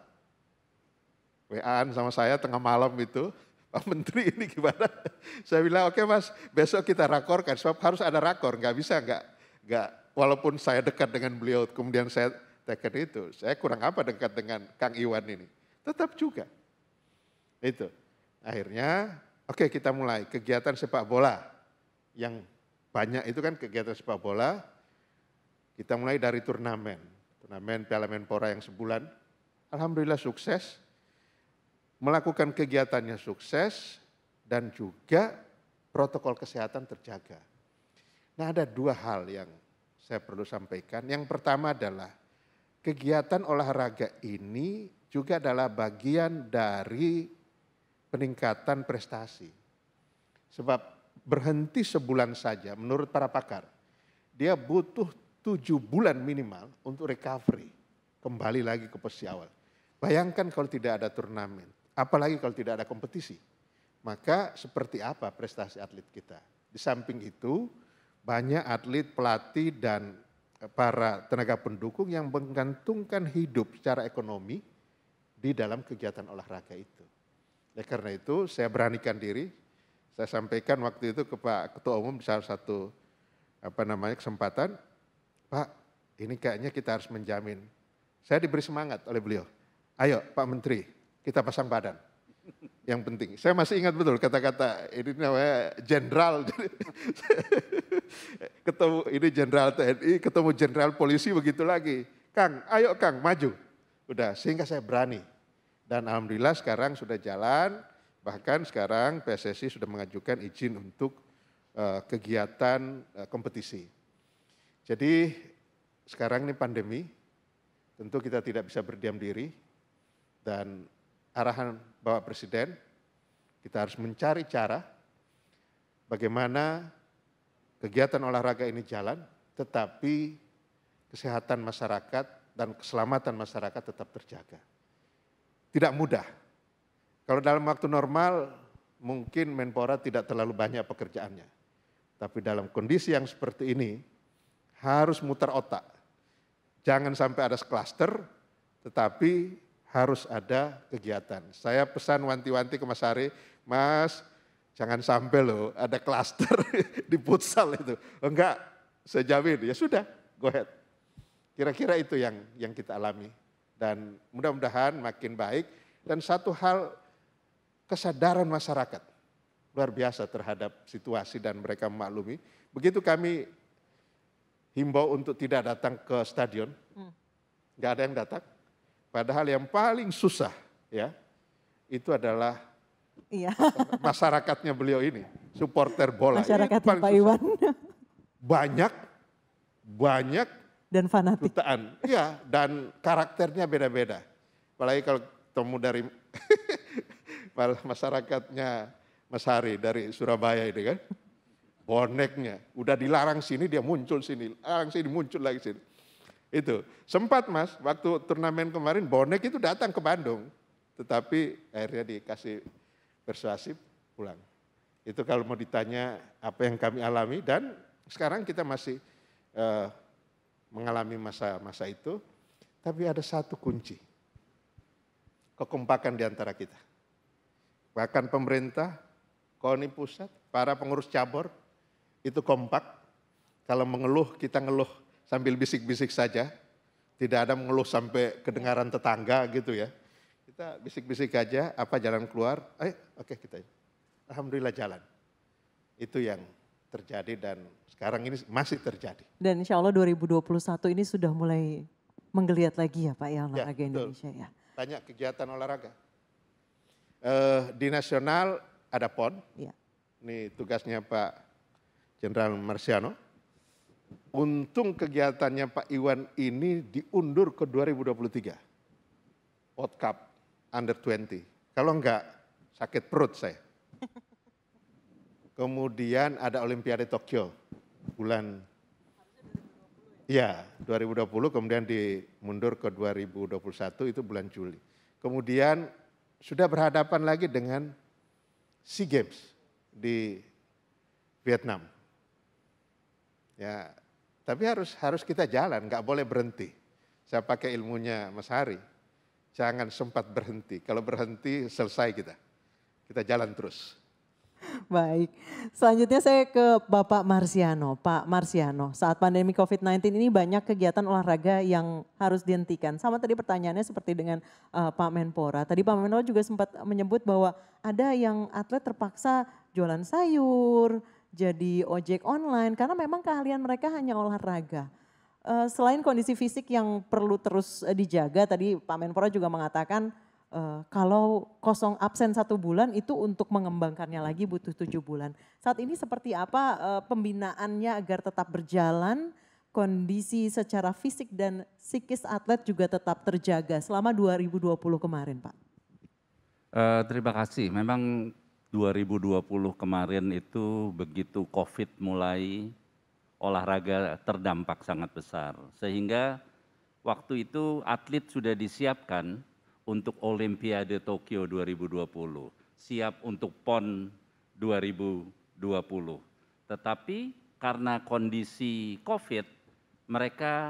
WA-an sama saya tengah malam itu, Pak Menteri ini gimana? Saya bilang oke Mas, besok kita rakorkan, sebab harus ada rakor, nggak bisa nggak. Walaupun saya dekat dengan beliau, kemudian saya teken itu, saya kurang apa dekat dengan Kang Iwan ini. Tetap juga. Itu. Akhirnya, oke kita mulai kegiatan sepak bola. Yang banyak itu kan kegiatan sepak bola, kita mulai dari turnamen. Turnamen Piala Menpora yang sebulan. Alhamdulillah sukses. Melakukan kegiatannya sukses dan juga protokol kesehatan terjaga. Nah ada 2 hal yang saya perlu sampaikan. Yang pertama adalah kegiatan olahraga ini juga adalah bagian dari peningkatan prestasi. Sebab berhenti sebulan saja menurut para pakar, dia butuh 7 bulan minimal untuk recovery. Kembali lagi ke posisi awal. Bayangkan kalau tidak ada turnamen, apalagi kalau tidak ada kompetisi. Maka seperti apa prestasi atlet kita? Di samping itu, banyak atlet, pelatih, dan para tenaga pendukung yang menggantungkan hidup secara ekonomi di dalam kegiatan olahraga itu. Karena itu saya beranikan diri, saya sampaikan waktu itu ke Pak Ketua Umum di salah satu kesempatan, Pak ini kayaknya kita harus menjamin. Saya diberi semangat oleh beliau, ayo Pak Menteri kita pasang badan. Yang penting, saya masih ingat betul kata-kata ini namanya jenderal, ketemu ini jenderal TNI, ketemu jenderal polisi begitu lagi. Kang, ayo Kang maju. Udah, sehingga saya berani. Dan alhamdulillah sekarang sudah jalan, bahkan sekarang PSSI sudah mengajukan izin untuk kegiatan kompetisi. Jadi sekarang ini pandemi, tentu kita tidak bisa berdiam diri dan arahan Bapak Presiden, kita harus mencari cara bagaimana kegiatan olahraga ini jalan, tetapi kesehatan masyarakat dan keselamatan masyarakat tetap terjaga. Tidak mudah. Kalau dalam waktu normal, mungkin Menpora tidak terlalu banyak pekerjaannya. Tapi dalam kondisi yang seperti ini, harus muter otak. Jangan sampai ada klaster, tetapi harus ada kegiatan. Saya pesan wanti-wanti ke Mas Hari, Mas jangan sampai loh ada klaster di futsal itu. Enggak, saya jamin, ya sudah, go ahead. Kira-kira itu yang kita alami. Dan mudah-mudahan makin baik. Dan satu hal, kesadaran masyarakat. luar biasa terhadap situasi dan mereka memaklumi. Begitu kami himbau untuk tidak datang ke stadion, nggak ada yang datang. Padahal yang paling susah ya itu adalah masyarakatnya beliau ini, supporter bola. Masyarakatnya Pak Iwan. Banyak dan fanatik. Jutaan, iya, dan karakternya beda-beda. Apalagi kalau temu dari masyarakatnya Mas Hari dari Surabaya itu kan. Boneknya, udah dilarang sini dia muncul sini, larang sini muncul lagi sini. Itu, sempat Mas, waktu turnamen kemarin bonek itu datang ke Bandung. Tetapi akhirnya dikasih persuasif pulang. Itu kalau mau ditanya apa yang kami alami dan sekarang kita masih mengalami masa-masa itu. Tapi ada satu kunci, kekompakan di antara kita. Bahkan pemerintah, KONI pusat, para pengurus cabur, itu kompak. Kalau mengeluh, kita ngeluh sambil bisik-bisik saja. Tidak ada mengeluh sampai kedengaran tetangga gitu ya. Kita bisik-bisik aja, apa jalan keluar, oke kita. Alhamdulillah jalan. Itu yang terjadi dan sekarang ini masih terjadi. Dan insya Allah 2021 ini sudah mulai menggeliat lagi ya Pak ya olahraga Indonesia ya. Banyak kegiatan olahraga. Di nasional ada PON, ini tugasnya Pak Jenderal Marsiano. Untung kegiatannya Pak Iwan ini diundur ke 2023. World Cup Under 20. Kalau enggak, sakit perut saya. Kemudian ada Olimpiade Tokyo bulan 2020, kemudian dimundur ke 2021 itu bulan Juli. Kemudian sudah berhadapan lagi dengan SEA Games di Vietnam. Ya, tapi harus kita jalan, nggak boleh berhenti. Saya pakai ilmunya Mas Hari, jangan sempat berhenti. Kalau berhenti selesai kita jalan terus. Baik, selanjutnya saya ke Bapak Marsiano. Pak Marsiano, saat pandemi COVID-19 ini banyak kegiatan olahraga yang harus dihentikan. Sama tadi pertanyaannya seperti dengan Pak Menpora. Tadi Pak Menpora juga sempat menyebut bahwa ada yang atlet terpaksa jualan sayur, jadi ojek online karena memang keahlian mereka hanya olahraga. Selain kondisi fisik yang perlu terus dijaga, tadi Pak Menpora juga mengatakan kalau kosong absen 1 bulan itu untuk mengembangkannya lagi butuh 7 bulan. Saat ini seperti apa pembinaannya agar tetap berjalan, kondisi secara fisik dan psikis atlet juga tetap terjaga selama 2020 kemarin Pak? Terima kasih, memang 2020 kemarin itu begitu COVID mulai, olahraga terdampak sangat besar. Sehingga waktu itu atlet sudah disiapkan untuk Olimpiade Tokyo 2020, siap untuk PON 2020. Tetapi karena kondisi COVID, mereka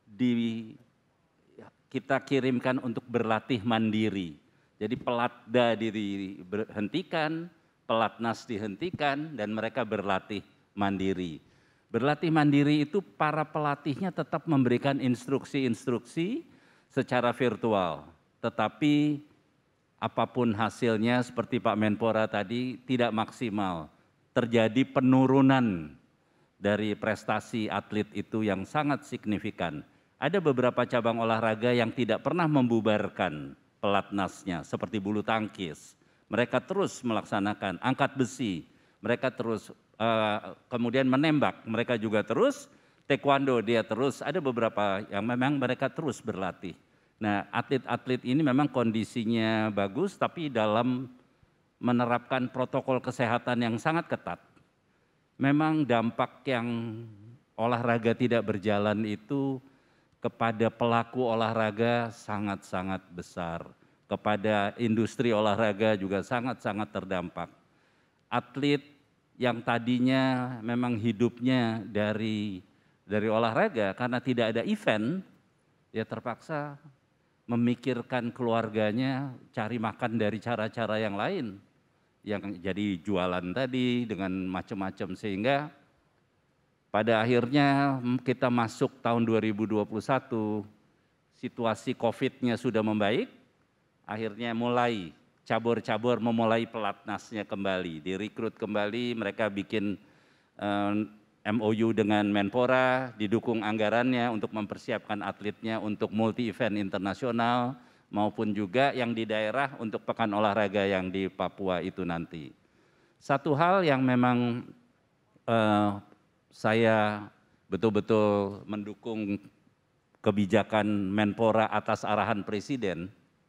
kita kirimkan untuk berlatih mandiri. Jadi pelatda dihentikan, pelatnas dihentikan, dan mereka berlatih mandiri. Berlatih mandiri itu para pelatihnya tetap memberikan instruksi-instruksi secara virtual. Tetapi apapun hasilnya seperti Pak Menpora tadi tidak maksimal. Terjadi penurunan dari prestasi atlet itu yang sangat signifikan. Ada beberapa cabang olahraga yang tidak pernah membubarkan pelatnasnya seperti bulu tangkis. Mereka terus melaksanakan angkat besi, mereka terus kemudian menembak, mereka juga terus taekwondo dia terus, ada beberapa yang memang mereka terus berlatih. Nah, atlet-atlet ini memang kondisinya bagus tapi dalam menerapkan protokol kesehatan yang sangat ketat. Memang dampak yang olahraga tidak berjalan itu kepada pelaku olahraga sangat-sangat besar. Kepada industri olahraga juga sangat-sangat terdampak. Atlet yang tadinya memang hidupnya dari olahraga karena tidak ada event, ya terpaksa memikirkan keluarganya, cari makan dari cara-cara yang lain. Yang jadi jualan tadi dengan macam-macam sehingga pada akhirnya kita masuk tahun 2021, situasi COVID-nya sudah membaik, akhirnya mulai cabur-cabur memulai pelatnasnya kembali, direkrut kembali, mereka bikin MOU dengan Menpora, didukung anggarannya untuk mempersiapkan atletnya untuk multi event internasional maupun juga yang di daerah untuk pekan olahraga yang di Papua itu nanti. Satu hal yang memang saya betul-betul mendukung kebijakan Menpora atas arahan Presiden,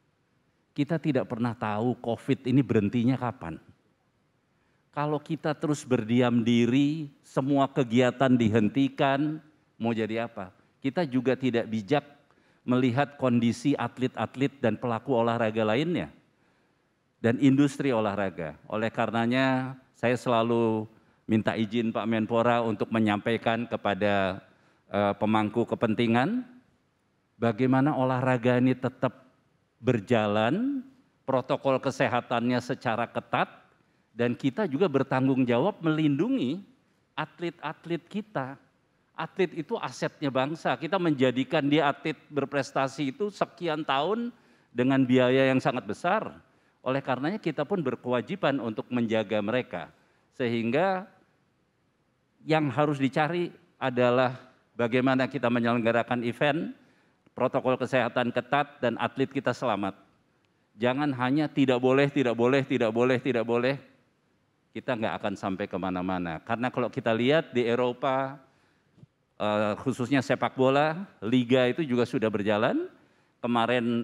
kita tidak pernah tahu COVID ini berhentinya kapan. Kalau kita terus berdiam diri, semua kegiatan dihentikan, mau jadi apa? Kita juga tidak bijak melihat kondisi atlet-atlet dan pelaku olahraga lainnya dan industri olahraga. Oleh karenanya saya selalu minta izin Pak Menpora untuk menyampaikan kepada pemangku kepentingan bagaimana olahraga ini tetap berjalan, protokol kesehatannya secara ketat, dan kita juga bertanggung jawab melindungi atlet-atlet kita. Atlet itu asetnya bangsa, kita menjadikan dia atlet berprestasi itu sekian tahun dengan biaya yang sangat besar. Oleh karenanya kita pun berkewajiban untuk menjaga mereka. Sehingga yang harus dicari adalah bagaimana kita menyelenggarakan event, protokol kesehatan ketat dan atlet kita selamat. Jangan hanya tidak boleh, tidak boleh, tidak boleh, tidak boleh. Kita nggak akan sampai kemana-mana. Karena kalau kita lihat di Eropa, khususnya sepak bola, liga itu juga sudah berjalan. Kemarin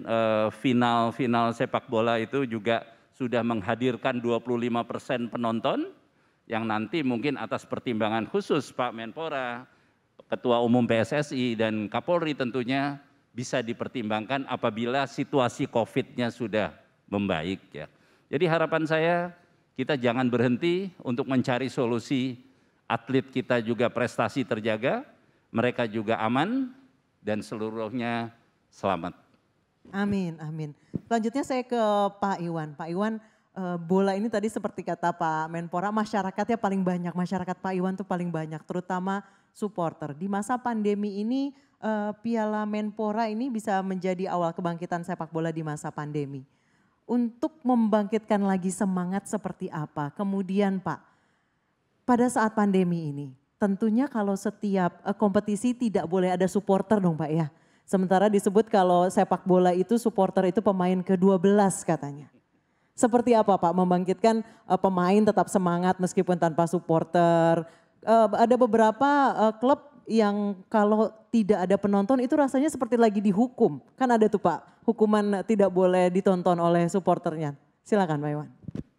final sepak bola itu juga sudah menghadirkan 25% penonton, yang nanti mungkin atas pertimbangan khusus Pak Menpora, Ketua Umum PSSI dan Kapolri tentunya bisa dipertimbangkan apabila situasi COVID-nya sudah membaik ya. Jadi harapan saya, kita jangan berhenti untuk mencari solusi, atlet kita juga prestasi terjaga, mereka juga aman, dan seluruhnya selamat. Amin, amin. Selanjutnya saya ke Pak Iwan. Pak Iwan, bola ini tadi seperti kata Pak Menpora, masyarakatnya paling banyak, masyarakat Pak Iwan tuh paling banyak, terutama supporter. Di masa pandemi ini, Piala Menpora ini bisa menjadi awal kebangkitan sepak bola di masa pandemi. Untuk membangkitkan lagi semangat seperti apa? Kemudian Pak, pada saat pandemi ini, tentunya kalau setiap kompetisi tidak boleh ada supporter dong Pak ya. Sementara disebut kalau sepak bola itu supporter itu pemain ke-12 katanya. Seperti apa Pak membangkitkan pemain tetap semangat meskipun tanpa supporter? Ada beberapa klub yang kalau tidak ada penonton itu rasanya seperti lagi dihukum. Kan ada tuh Pak, hukuman tidak boleh ditonton oleh supporternya. Silakan Pak Iwan.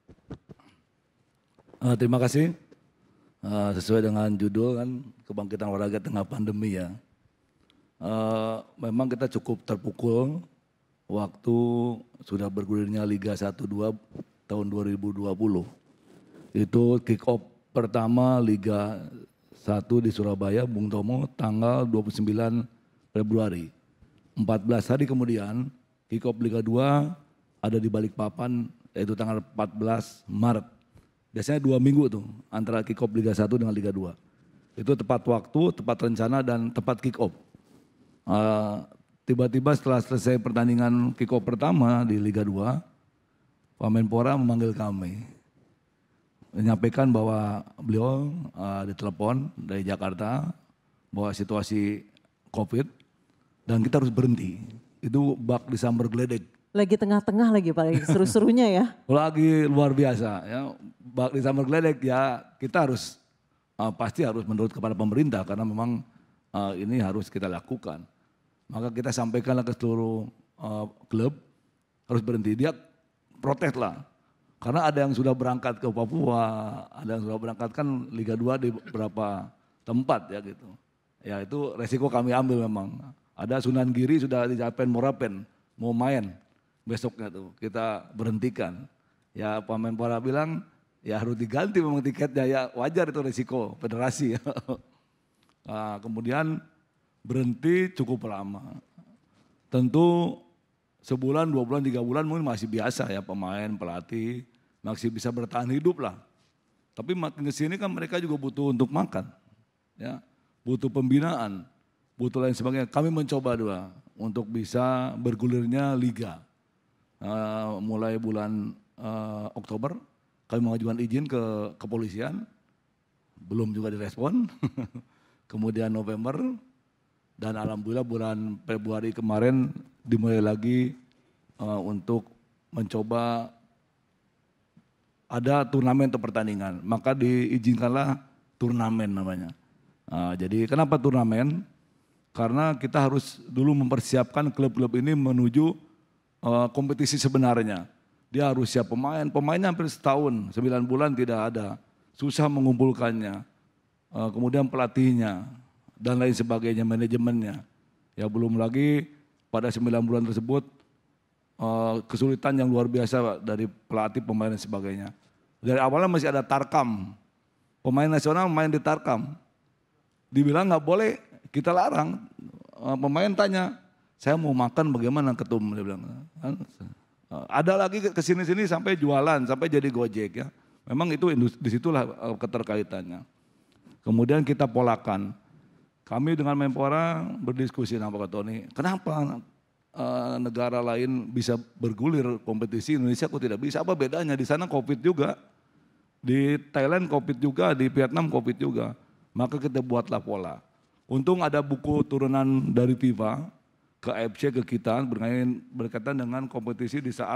Terima kasih. Sesuai dengan judul kan, kebangkitan olahraga tengah pandemi ya. Memang kita cukup terpukul waktu sudah bergulirnya Liga 1-2 tahun 2020. Itu kick off pertama Liga 1 di Surabaya, Bung Tomo, tanggal 29 Februari. 14 hari kemudian kick off Liga 2 ada di Balikpapan, yaitu tanggal 14 Maret. Biasanya 2 minggu tuh antara kick off Liga 1 dengan Liga 2. Itu tepat waktu, tepat rencana dan tepat kick off. Tiba-tiba setelah selesai pertandingan kick off pertama di Liga 2, Pak Menpora memanggil kami. Menyampaikan bahwa beliau ditelepon dari Jakarta bahwa situasi COVID dan kita harus berhenti. Itu bak disambar geledek. Lagi tengah-tengah lagi Pak, lagi seru-serunya ya. Lagi luar biasa ya, bak disambar geledek ya kita harus pasti harus menurut kepada pemerintah karena memang ini harus kita lakukan. Maka kita sampaikanlah ke seluruh klub harus berhenti. Dia protes lah. Karena ada yang sudah berangkat ke Papua, ada yang sudah berangkat kan Liga 2 di beberapa tempat ya gitu. Ya itu resiko kami ambil memang. Ada Sunan Giri sudah dicapai Morapen, mau main besoknya tuh kita berhentikan. Ya Pak Menpora bilang ya harus diganti memang tiketnya ya wajar itu resiko federasi. Nah, kemudian berhenti cukup lama. Tentu sebulan, 2 bulan, 3 bulan mungkin masih biasa ya pemain, pelatih masih bisa bertahan hidup lah. Tapi makin kesini kan mereka juga butuh untuk makan, ya, butuh pembinaan, butuh lain sebagainya. Kami mencoba dua untuk bisa bergulirnya liga. mulai bulan Oktober kami mengajukan izin ke kepolisian, belum juga direspon. Kemudian November dan alhamdulillah bulan Februari kemarin dimulai lagi untuk mencoba ada turnamen atau pertandingan, maka diizinkanlah turnamen namanya. Jadi kenapa turnamen? Karena kita harus dulu mempersiapkan klub-klub ini menuju kompetisi sebenarnya. Dia harus siap pemain, pemainnya hampir setahun, 9 bulan tidak ada, susah mengumpulkannya. Kemudian pelatihnya dan lain sebagainya, manajemennya. Ya belum lagi pada 9 bulan tersebut kesulitan yang luar biasa dari pelatih, pemain dan sebagainya. Dari awalnya masih ada Tarkam, pemain nasional main di Tarkam. Dibilang nggak boleh, kita larang. Pemain tanya, saya mau makan bagaimana ketum, dia bilang. Ada lagi kesini-sini sampai jualan, sampai jadi Gojek ya. Memang itu disitulah keterkaitannya. Kemudian kita polakan. Kami dengan Menpora berdiskusi sama Pak Tony, kenapa negara lain bisa bergulir kompetisi, Indonesia kok tidak bisa? Apa bedanya? Di sana Covid juga, di Thailand Covid juga, di Vietnam Covid juga. Maka kita buatlah pola. Untung ada buku turunan dari FIFA ke AFC ke kita berkaitan dengan kompetisi di saat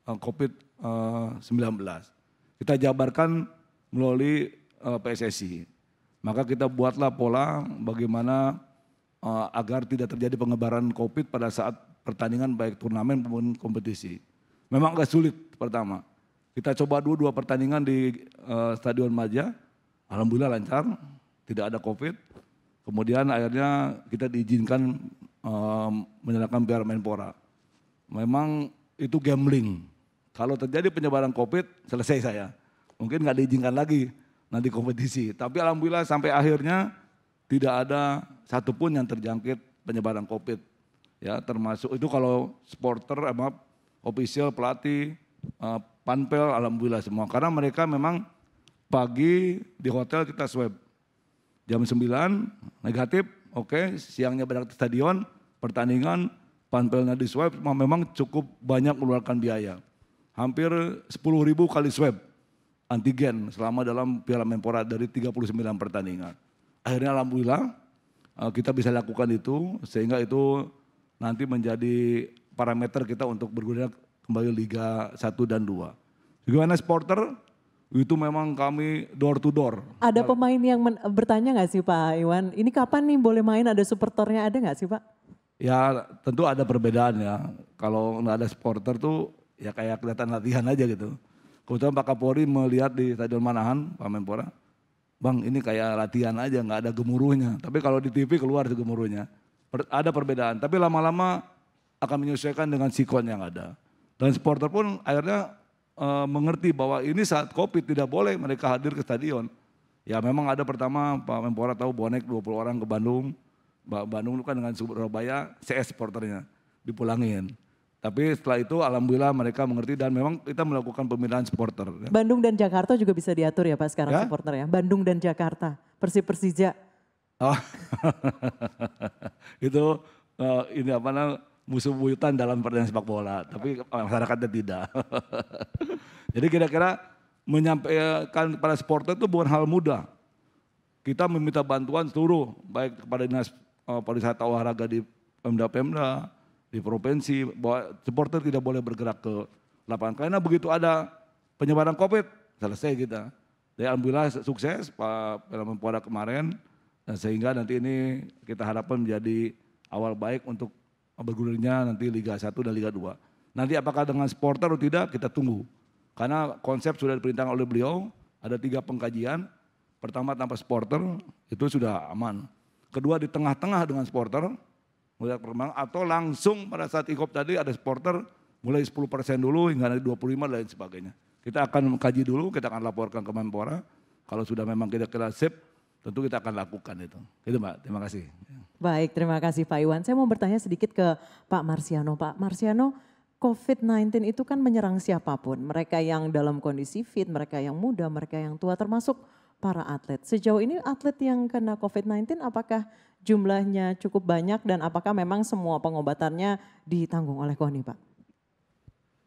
COVID-19. Kita jabarkan melalui PSSI. Maka kita buatlah pola bagaimana agar tidak terjadi penyebaran COVID pada saat pertandingan baik turnamen maupun kompetisi. Memang agak sulit pertama. Kita coba dulu 2 pertandingan di Stadion Maja, alhamdulillah lancar, tidak ada COVID. Kemudian akhirnya kita diizinkan menyalakan Piala Menpora. Memang itu gambling. Kalau terjadi penyebaran COVID, selesai saya. Mungkin nggak diizinkan lagi nanti kompetisi. Tapi alhamdulillah sampai akhirnya tidak ada satupun yang terjangkit penyebaran COVID. Ya, termasuk itu kalau supporter, official, pelatih, panpel, alhamdulillah semua. Karena mereka memang pagi di hotel kita swab. Jam 9 negatif, oke, siangnya berangkat ke stadion, pertandingan, panpelnya di swab, memang cukup banyak mengeluarkan biaya. Hampir 10.000 kali swab antigen selama dalam Piala Menpora dari 39 pertandingan. Akhirnya alhamdulillah kita bisa lakukan itu, sehingga itu nanti menjadi parameter kita untuk bergulir kembali Liga 1 dan 2. Bagaimana supporter? Itu memang kami door to door. Ada pemain yang bertanya nggak sih Pak Iwan, ini kapan nih boleh main, ada supporternya ada nggak sih Pak? Ya tentu ada perbedaan ya, kalau nggak ada supporter tuh ya kayak kelihatan latihan aja gitu. Kebetulan Pak Kapolri melihat di Stadion Manahan, Pak Menpora, Bang ini kayak latihan aja nggak ada gemuruhnya, tapi kalau di TV keluar gemuruhnya. Ada perbedaan, tapi lama-lama akan menyesuaikan dengan sikon yang ada. Dan supporter pun akhirnya mengerti bahwa ini saat COVID tidak boleh mereka hadir ke stadion. Ya memang ada pertama Pak Menpora tahu bonek 20 orang ke Bandung. Bandung itu kan dengan Surabaya CS supporternya dipulangin. Tapi setelah itu alhamdulillah mereka mengerti dan memang kita melakukan pemilihan supporter. Ya. Bandung dan Jakarta juga bisa diatur ya Pak sekarang ya? Supporter ya. Bandung dan Jakarta, Persija. Oh. Itu ini apa namanya? Musuh buyutan dalam pertandingan sepak bola, tapi masyarakatnya tidak. Jadi kira-kira menyampaikan kepada supporter itu bukan hal mudah. Kita meminta bantuan seluruh, baik kepada dinas pariwisata olahraga di Pemda-Pemda, di provinsi, bahwa supporter tidak boleh bergerak ke lapangan. Karena begitu ada penyebaran COVID, selesai kita. Jadi alhamdulillah sukses Pak Menpora kemarin, dan sehingga nanti ini kita harapkan menjadi awal baik untuk bergulirnya nanti Liga 1 dan Liga 2. Nanti apakah dengan supporter atau tidak kita tunggu. Karena konsep sudah diperintahkan oleh beliau, ada 3 pengkajian. Pertama tanpa supporter itu sudah aman. Kedua di tengah-tengah dengan supporter, mulai perkembangan, atau langsung pada saat ikop tadi ada supporter mulai 10% dulu hingga nanti 25 dan lain sebagainya. Kita akan mengkaji dulu, kita akan laporkan ke Menpora. Kalau sudah memang kira-kira sip, tentu kita akan lakukan itu. Itu Mbak, terima kasih. Baik, terima kasih Pak Iwan. Saya mau bertanya sedikit ke Pak Marsiano. Pak Marsiano, COVID-19 itu kan menyerang siapapun. Mereka yang dalam kondisi fit, mereka yang muda, mereka yang tua, termasuk para atlet. Sejauh ini atlet yang kena COVID-19 apakah jumlahnya cukup banyak dan apakah memang semua pengobatannya ditanggung oleh KONI Pak?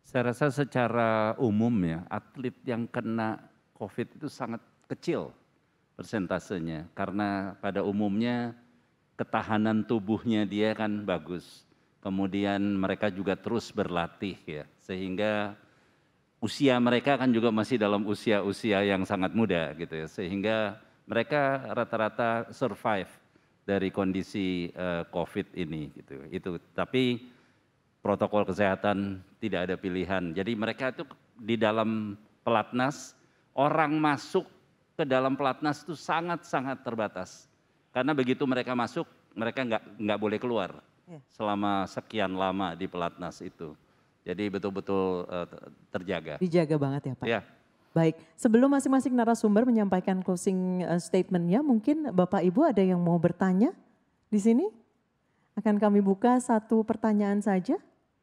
Saya rasa secara umum ya, atlet yang kena COVID itu sangat kecil persentasenya. Karena pada umumnya ketahanan tubuhnya dia kan bagus. Kemudian mereka juga terus berlatih ya. Sehingga usia mereka kan juga masih dalam usia-usia yang sangat muda gitu ya. Sehingga mereka rata-rata survive dari kondisi COVID ini gitu. Itu tapi protokol kesehatan tidak ada pilihan. Jadi mereka itu di dalam pelatnas, orang masuk ke dalam pelatnas itu sangat-sangat terbatas. Karena begitu mereka masuk, mereka nggak boleh keluar selama sekian lama di pelatnas itu. Jadi betul-betul terjaga. Dijaga banget ya Pak? Ya. Baik, sebelum masing-masing narasumber menyampaikan closing statement-nya, mungkin Bapak Ibu ada yang mau bertanya di sini? Akan kami buka satu pertanyaan saja.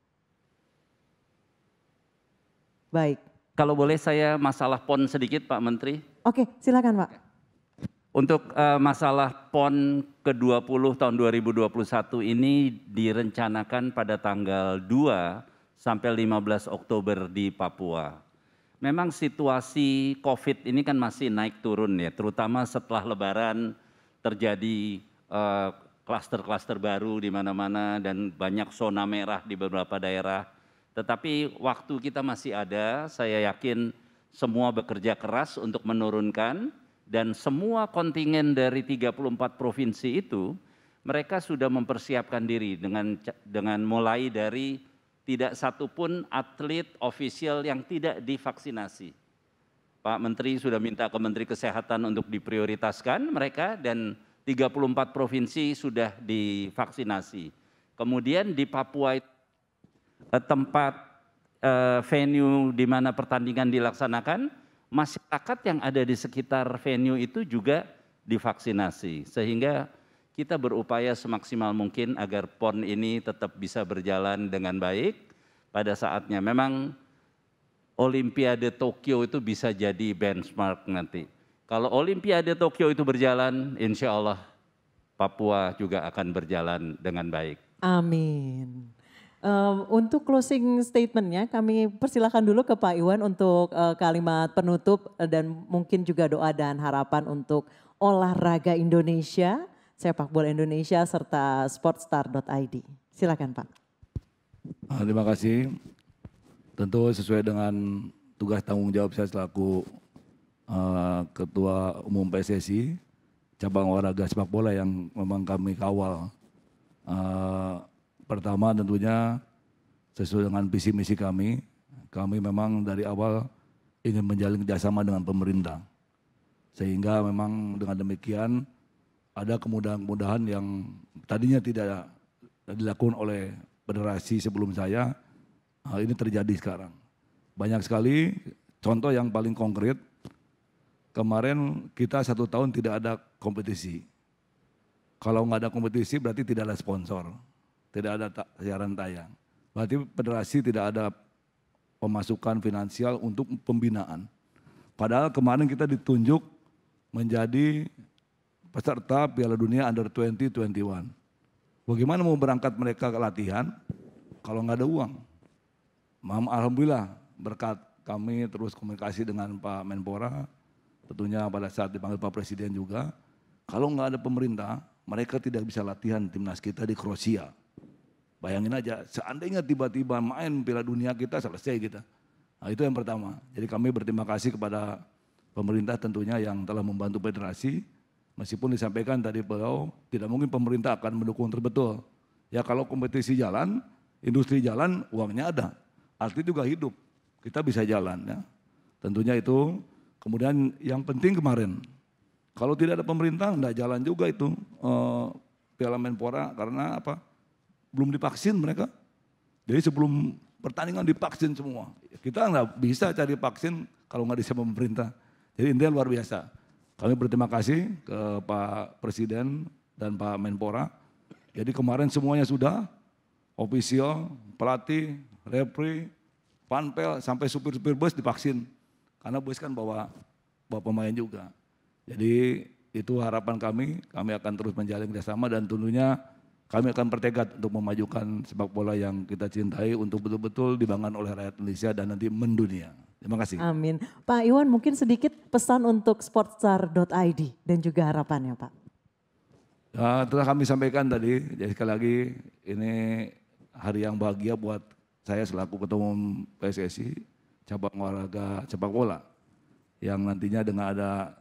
Baik. Kalau boleh saya masalah PON sedikit Pak Menteri. Oke, silakan Pak. Untuk masalah PON ke-20 tahun 2021 ini direncanakan pada tanggal 2 sampai 15 Oktober di Papua. Memang situasi COVID ini kan masih naik turun ya, terutama setelah Lebaran terjadi klaster-klaster baru di mana-mana dan banyak zona merah di beberapa daerah. Tetapi waktu kita masih ada, saya yakin semua bekerja keras untuk menurunkan dan semua kontingen dari 34 provinsi itu mereka sudah mempersiapkan diri dengan mulai dari tidak satupun atlet ofisial yang tidak divaksinasi. Pak Menteri sudah minta ke Menteri Kesehatan untuk diprioritaskan mereka dan 34 provinsi sudah divaksinasi. Kemudian di Papua tempat venue di mana pertandingan dilaksanakan, masyarakat yang ada di sekitar venue itu juga divaksinasi. Sehingga kita berupaya semaksimal mungkin agar PON ini tetap bisa berjalan dengan baik pada saatnya. Memang Olimpiade Tokyo itu bisa jadi benchmark nanti. Kalau Olimpiade Tokyo itu berjalan, insya Allah Papua juga akan berjalan dengan baik. Amin. Untuk closing statementnya kami persilakan dulu ke Pak Iwan untuk kalimat penutup dan mungkin juga doa dan harapan untuk olahraga Indonesia, sepak bola Indonesia serta sportstar.id. Silakan Pak. Terima kasih. Tentu sesuai dengan tugas tanggung jawab saya selaku Ketua Umum PSSI, cabang olahraga sepak bola yang memang kami kawal. Pertama tentunya sesuai dengan visi misi kami memang dari awal ingin menjalin kerjasama dengan pemerintah. Sehingga memang dengan demikian ada kemudahan-kemudahan yang tadinya tidak dilakukan oleh federasi sebelum saya, hal ini terjadi sekarang. Banyak sekali contoh yang paling konkret, kemarin kita 1 tahun tidak ada kompetisi. Kalau nggak ada kompetisi berarti tidak ada sponsor. Tidak ada siaran tayang. Berarti federasi tidak ada pemasukan finansial untuk pembinaan. Padahal kemarin kita ditunjuk menjadi peserta Piala Dunia Under 20, 21. Bagaimana mau berangkat mereka ke latihan kalau nggak ada uang? Alhamdulillah berkat kami terus komunikasi dengan Pak Menpora, tentunya pada saat dipanggil Pak Presiden juga. Kalau nggak ada pemerintah, mereka tidak bisa latihan timnas kita di Kroasia. Bayangin aja, seandainya tiba-tiba main Piala Dunia kita selesai kita. Nah, itu yang pertama. Jadi kami berterima kasih kepada pemerintah tentunya yang telah membantu federasi. Meskipun disampaikan tadi beliau, tidak mungkin pemerintah akan mendukung terbetul. Ya kalau kompetisi jalan, industri jalan, uangnya ada. Arti juga hidup, kita bisa jalan. Ya. Tentunya itu. Kemudian yang penting kemarin, kalau tidak ada pemerintah, enggak jalan juga itu Piala Menpora karena apa? Belum divaksin mereka. Jadi sebelum pertandingan divaksin semua. Kita nggak bisa cari vaksin kalau nggak bisa pemerintah. Jadi intinya luar biasa. Kami berterima kasih ke Pak Presiden dan Pak Menpora. Jadi kemarin semuanya sudah, ofisial, pelatih, referee, panpel, sampai supir-supir bus divaksin. Karena bus kan bawa pemain juga. Jadi itu harapan kami akan terus menjalin kerjasama dan tentunya kami akan bertekad untuk memajukan sepak bola yang kita cintai untuk betul-betul dibanggakan oleh rakyat Indonesia dan nanti mendunia. Terima kasih. Amin. Pak Iwan, mungkin sedikit pesan untuk sportstar.id dan juga harapannya Pak. Ya, telah kami sampaikan tadi, jadi sekali lagi ini hari yang bahagia buat saya selaku Ketua Umum PSSI cabang olahraga sepak bola yang nantinya dengan ada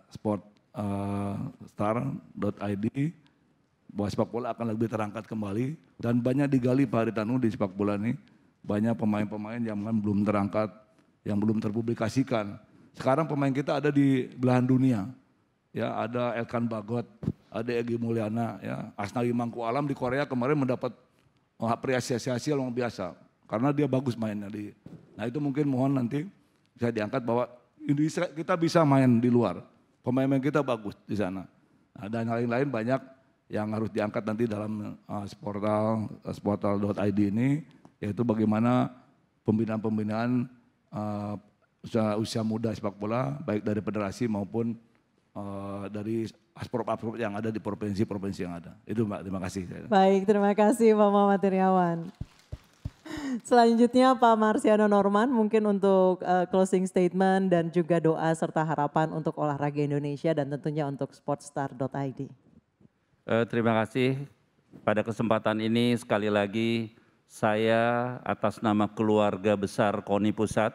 sportstar.id bahwa sepak bola akan lebih terangkat kembali dan banyak digali Pak Haritanu di sepak bola ini, banyak pemain-pemain yang belum terangkat, yang belum terpublikasikan. Sekarang pemain kita ada di belahan dunia, ya ada Elkan Bagot, ada Egy Mulyana, ya Asnawi Mangku Alam di Korea kemarin mendapat apresiasi yang luar biasa karena dia bagus mainnya di. Nah itu mungkin mohon nanti bisa diangkat bahwa Indonesia kita bisa main di luar, pemain-pemain kita bagus di sana. Nah, dan lain-lain banyak yang harus diangkat nanti dalam sportal.id ini, yaitu bagaimana pembinaan usia muda sepak bola, baik dari federasi maupun dari asprop yang ada di provinsi-provinsi yang ada. Itu Mbak, terima kasih. Baik, terima kasih Pak Muhammad Iryawan. Selanjutnya Pak Marsiano Norman mungkin untuk closing statement dan juga doa serta harapan untuk olahraga Indonesia dan tentunya untuk sportstar.id. Terima kasih. Pada kesempatan ini sekali lagi saya atas nama keluarga besar KONI Pusat,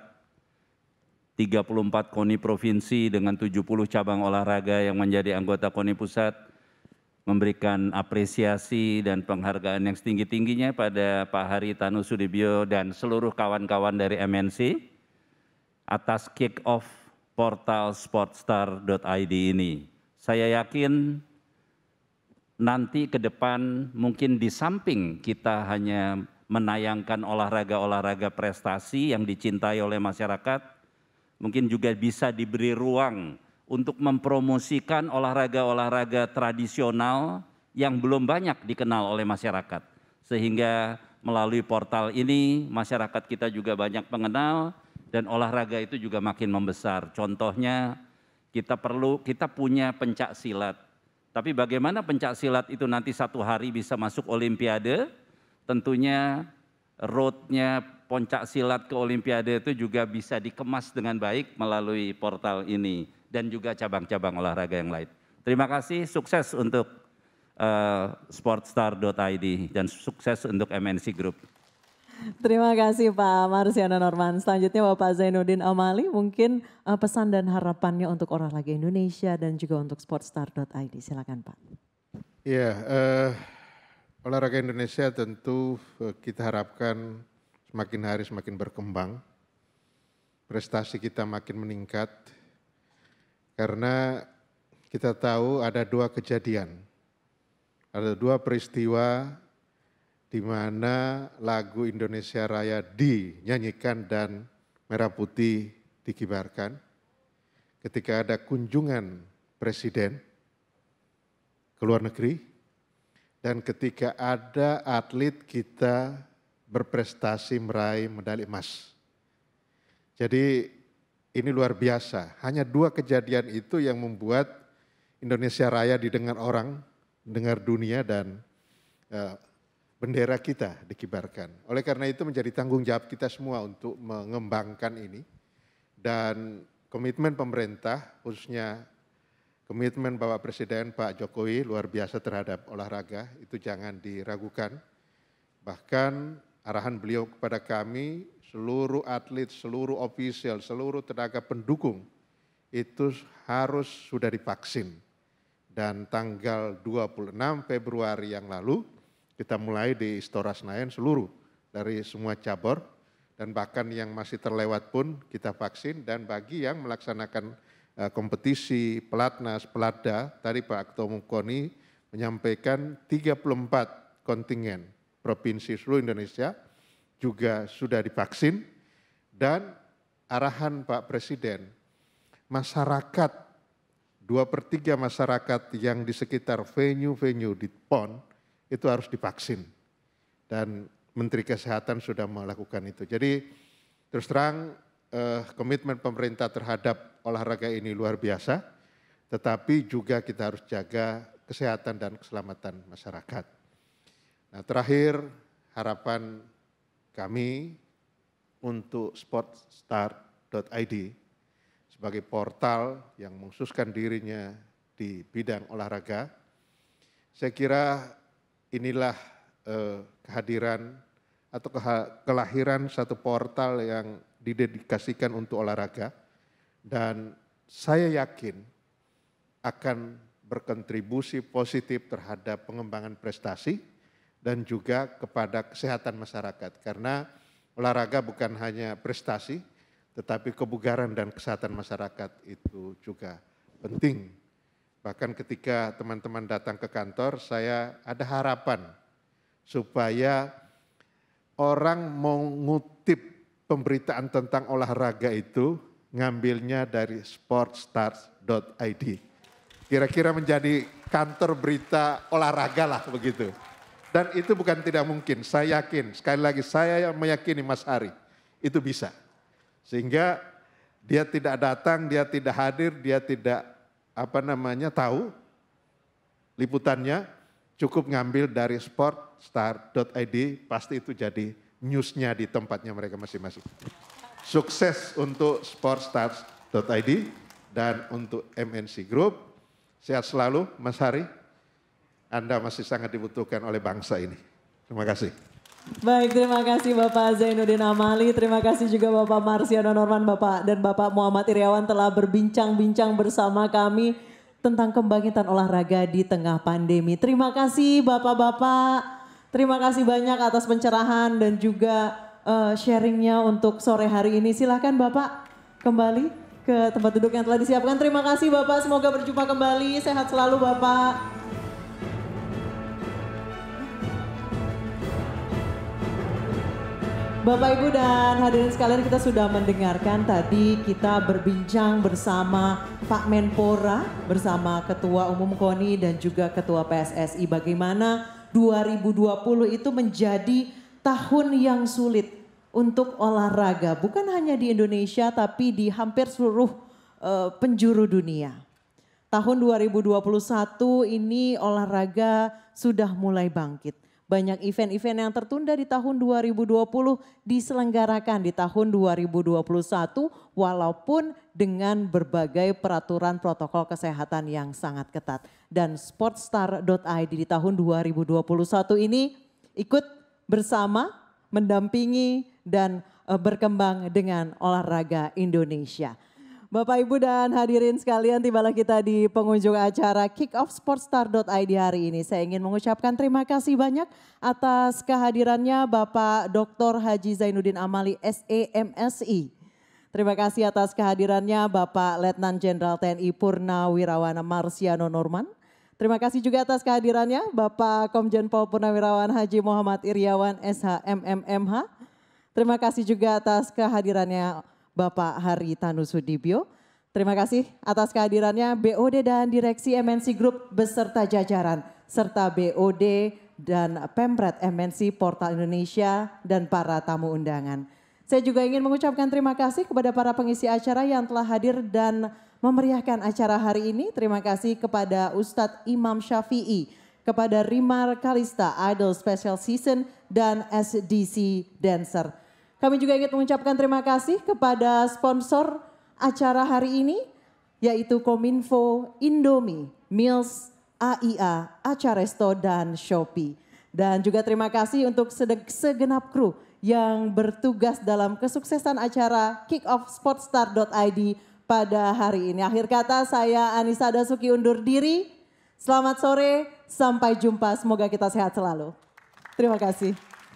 34 KONI Provinsi dengan 70 cabang olahraga yang menjadi anggota KONI Pusat, memberikan apresiasi dan penghargaan yang setinggi-tingginya pada Pak Haritanu Sudibyo dan seluruh kawan-kawan dari MNC atas kick-off portal sportstar.id ini. Saya yakin nanti ke depan mungkin di samping kita hanya menayangkan olahraga-olahraga prestasi yang dicintai oleh masyarakat, mungkin juga bisa diberi ruang untuk mempromosikan olahraga-olahraga tradisional yang belum banyak dikenal oleh masyarakat. Sehingga melalui portal ini masyarakat kita juga banyak mengenal dan olahraga itu juga makin membesar. Contohnya kita punya pencak silat. Tapi bagaimana pencak silat itu nanti satu hari bisa masuk Olimpiade, tentunya roadnya pencak silat ke Olimpiade itu juga bisa dikemas dengan baik melalui portal ini dan juga cabang-cabang olahraga yang lain. Terima kasih, sukses untuk sportstar.id dan sukses untuk MNC Group. Terima kasih Pak Marsiano Norman. Selanjutnya Bapak Zainuddin Amali, mungkin pesan dan harapannya untuk olahraga Indonesia dan juga untuk sportstar.id. Silakan Pak. Ya, olahraga Indonesia tentu kita harapkan semakin hari semakin berkembang, prestasi kita makin meningkat, karena kita tahu ada dua kejadian, ada dua peristiwa di mana lagu Indonesia Raya dinyanyikan dan merah putih dikibarkan ketika ada kunjungan presiden ke luar negeri dan ketika ada atlet kita berprestasi meraih medali emas. Jadi ini luar biasa, hanya dua kejadian itu yang membuat Indonesia Raya didengar orang, dengar dunia dan bendera kita dikibarkan. Oleh karena itu menjadi tanggung jawab kita semua untuk mengembangkan ini. Dan komitmen pemerintah, khususnya komitmen Bapak Presiden Pak Jokowi luar biasa terhadap olahraga, itu jangan diragukan. Bahkan arahan beliau kepada kami, seluruh atlet, seluruh ofisial, seluruh tenaga pendukung, itu harus sudah divaksin. Dan tanggal 26 Februari yang lalu, kita mulai di Istora Senayan seluruh dari semua cabur dan bahkan yang masih terlewat pun kita vaksin dan bagi yang melaksanakan kompetisi pelatnas, pelatda, tadi Pak Ketua Umum KONI menyampaikan 34 kontingen provinsi seluruh Indonesia juga sudah divaksin dan arahan Pak Presiden masyarakat 2/3 masyarakat yang di sekitar venue-venue di PON itu harus divaksin dan Menteri Kesehatan sudah melakukan itu. Jadi terus terang komitmen pemerintah terhadap olahraga ini luar biasa, tetapi juga kita harus jaga kesehatan dan keselamatan masyarakat. Nah, terakhir harapan kami untuk sportstar.id sebagai portal yang mengkhususkan dirinya di bidang olahraga, saya kira inilah kehadiran atau kelahiran satu portal yang didedikasikan untuk olahraga, dan saya yakin akan berkontribusi positif terhadap pengembangan prestasi dan juga kepada kesehatan masyarakat. Karena olahraga bukan hanya prestasi, tetapi kebugaran dan kesehatan masyarakat itu juga penting. Bahkan ketika teman-teman datang ke kantor, saya ada harapan supaya orang mau ngutip pemberitaan tentang olahraga itu ngambilnya dari sportstars.id. Kira-kira menjadi kantor berita olahraga lah begitu. Dan itu bukan tidak mungkin, saya yakin, sekali lagi saya meyakini Mas Hari, itu bisa. Sehingga dia tidak datang, dia tidak hadir, dia tidak tahu liputannya, cukup ngambil dari sportstar.id, pasti itu jadi newsnya di tempatnya mereka masing-masing. Sukses untuk sportstars.id dan untuk MNC Group, sehat selalu Mas Hari. Anda masih sangat dibutuhkan oleh bangsa ini. Terima kasih. Baik, terima kasih Bapak Zainuddin Amali, terima kasih juga Bapak Marsiano Norman, Bapak dan Bapak Muhammad Iriawan telah berbincang-bincang bersama kami tentang kebangkitan olahraga di tengah pandemi. Terima kasih Bapak-Bapak, terima kasih banyak atas pencerahan dan juga sharingnya untuk sore hari ini. Silakan Bapak kembali ke tempat duduk yang telah disiapkan. Terima kasih Bapak, semoga berjumpa kembali, sehat selalu Bapak. Bapak, Ibu, dan hadirin sekalian, kita sudah mendengarkan tadi kita berbincang bersama Pak Menpora, bersama Ketua Umum KONI dan juga Ketua PSSI. Bagaimana 2020 itu menjadi tahun yang sulit untuk olahraga. Bukan hanya di Indonesia tapi di hampir seluruh penjuru dunia. Tahun 2021 ini olahraga sudah mulai bangkit. Banyak event-event yang tertunda di tahun 2020 diselenggarakan di tahun 2021 walaupun dengan berbagai peraturan protokol kesehatan yang sangat ketat. Dan sportstar.id di tahun 2021 ini ikut bersama, mendampingi dan berkembang dengan olahraga Indonesia. Bapak, Ibu, dan hadirin sekalian, tibalah kita di penghujung acara Kick Off Sportstar.id hari ini. Saya ingin mengucapkan terima kasih banyak atas kehadirannya Bapak Dr. Haji Zainuddin Amali, SEMSI. Terima kasih atas kehadirannya Bapak Letnan Jenderal TNI Purnawirawan Marsiano Norman. Terima kasih juga atas kehadirannya Bapak Komjen Pol Purnawirawan Haji Muhammad Iriawan, SHMMMH. Terima kasih juga atas kehadirannya Bapak Hari Tanu Sudibyo. Terima kasih atas kehadirannya BOD dan Direksi MNC Group beserta jajaran, serta BOD dan Pemret MNC Portal Indonesia dan para tamu undangan. Saya juga ingin mengucapkan terima kasih kepada para pengisi acara yang telah hadir dan memeriahkan acara hari ini. Terima kasih kepada Ustadz Imam Syafi'i, kepada Rimar Kalista, Idol Special Season, dan SDC Dancer. Kami juga ingin mengucapkan terima kasih kepada sponsor acara hari ini, yaitu Kominfo, Indomie, Mills, AIA, Acaresto, dan Shopee. Dan juga terima kasih untuk segenap kru yang bertugas dalam kesuksesan acara Kick Off Sportstar.id pada hari ini. Akhir kata, saya Anissa Dasuki undur diri. Selamat sore, sampai jumpa. Semoga kita sehat selalu. Terima kasih.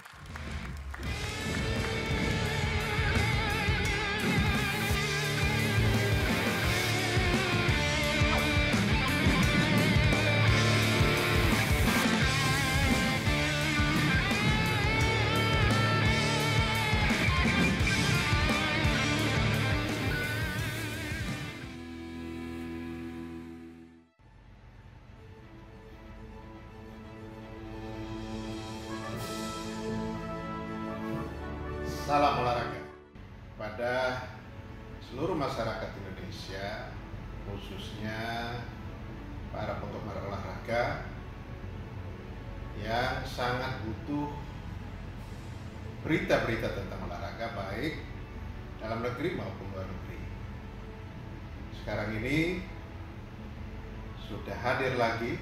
Salam olahraga pada seluruh masyarakat Indonesia, khususnya para penggemar olahraga yang sangat butuh berita-berita tentang olahraga baik dalam negeri maupun luar negeri. Sekarang ini sudah hadir lagi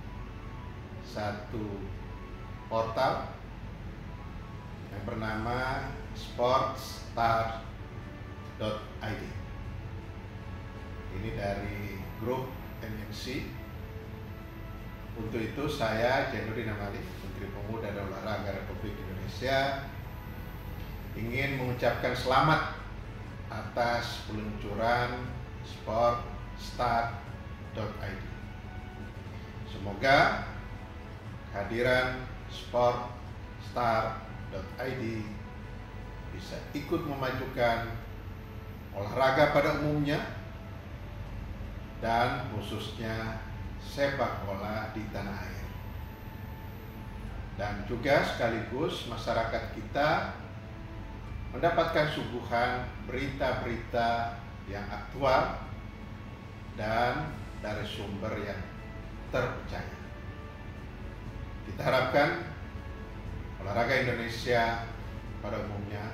satu portal yang bernama sportstar.id. Ini dari grup MNC. Untuk itu saya, Jainuddin Amali, Menteri Pemuda dan Olahraga Republik Indonesia, ingin mengucapkan selamat atas peluncuran sportstar.id. Semoga kehadiran sportstar.id bisa ikut memajukan olahraga pada umumnya dan khususnya sepak bola di tanah air. Dan juga sekaligus masyarakat kita mendapatkan suguhan berita-berita yang aktual dan dari sumber yang terpercaya. Kita harapkan olahraga Indonesia pada umumnya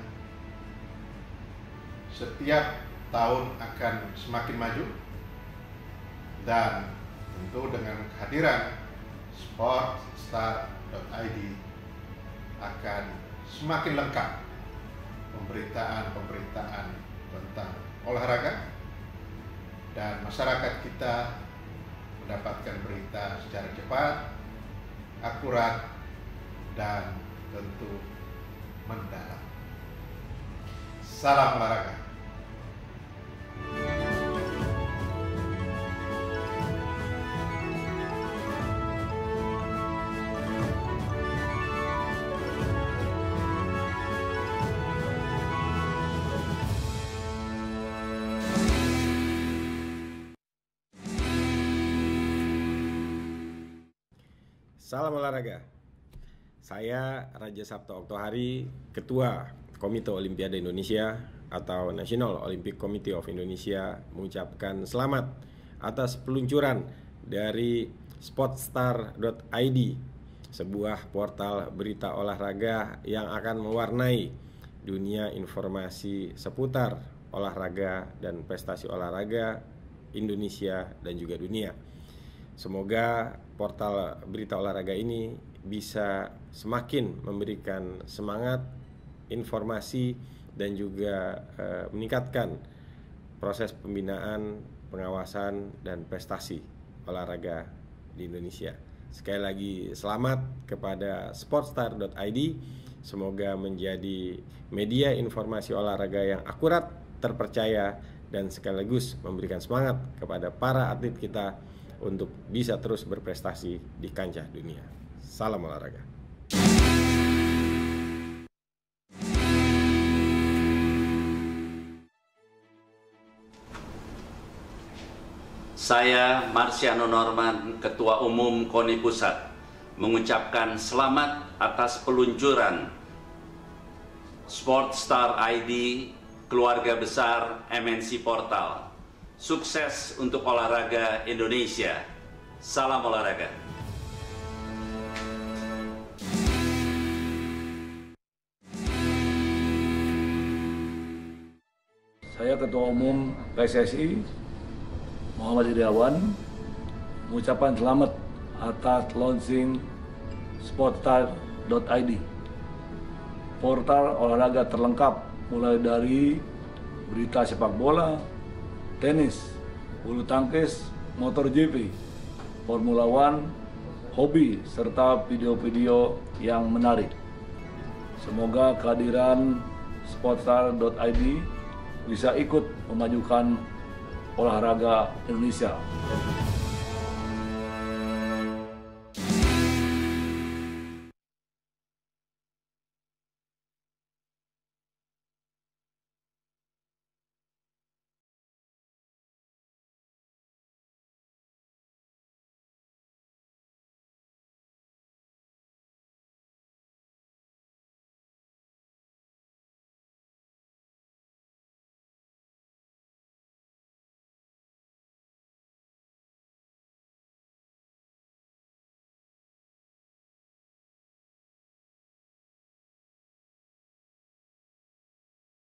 setiap tahun akan semakin maju, dan tentu dengan kehadiran sportstar.id akan semakin lengkap pemberitaan-pemberitaan tentang olahraga, dan masyarakat kita mendapatkan berita secara cepat, akurat, dan tentu mendalam. Salam olahraga. Salam olahraga. Saya Raja Sabto Oktohari, Ketua Komite Olimpiade Indonesia atau National Olympic Committee of Indonesia, mengucapkan selamat atas peluncuran dari sportstar.id, sebuah portal berita olahraga yang akan mewarnai dunia informasi seputar olahraga dan prestasi olahraga Indonesia dan juga dunia. Semoga portal berita olahraga ini bisa semakin memberikan semangat, informasi, dan juga meningkatkan proses pembinaan, pengawasan, dan prestasi olahraga di Indonesia. Sekali lagi selamat kepada sportstar.id. Semoga menjadi media informasi olahraga yang akurat, terpercaya, dan sekaligus memberikan semangat kepada para atlet kita untuk bisa terus berprestasi di kancah dunia. Salam olahraga. Saya Marsiano Norman, Ketua Umum KONI Pusat, mengucapkan selamat atas peluncuran Sportstar ID, keluarga besar MNC Portal. Sukses untuk olahraga Indonesia. Salam olahraga. Saya Ketua Umum PSSI Muhammad Iriawan mengucapkan selamat atas launching sportstar.id, portal olahraga terlengkap mulai dari berita sepak bola, tenis, bulu tangkis, motor GP, Formula One, hobi, serta video-video yang menarik. Semoga kehadiran sportstar.id bisa ikut memajukan olahraga Indonesia.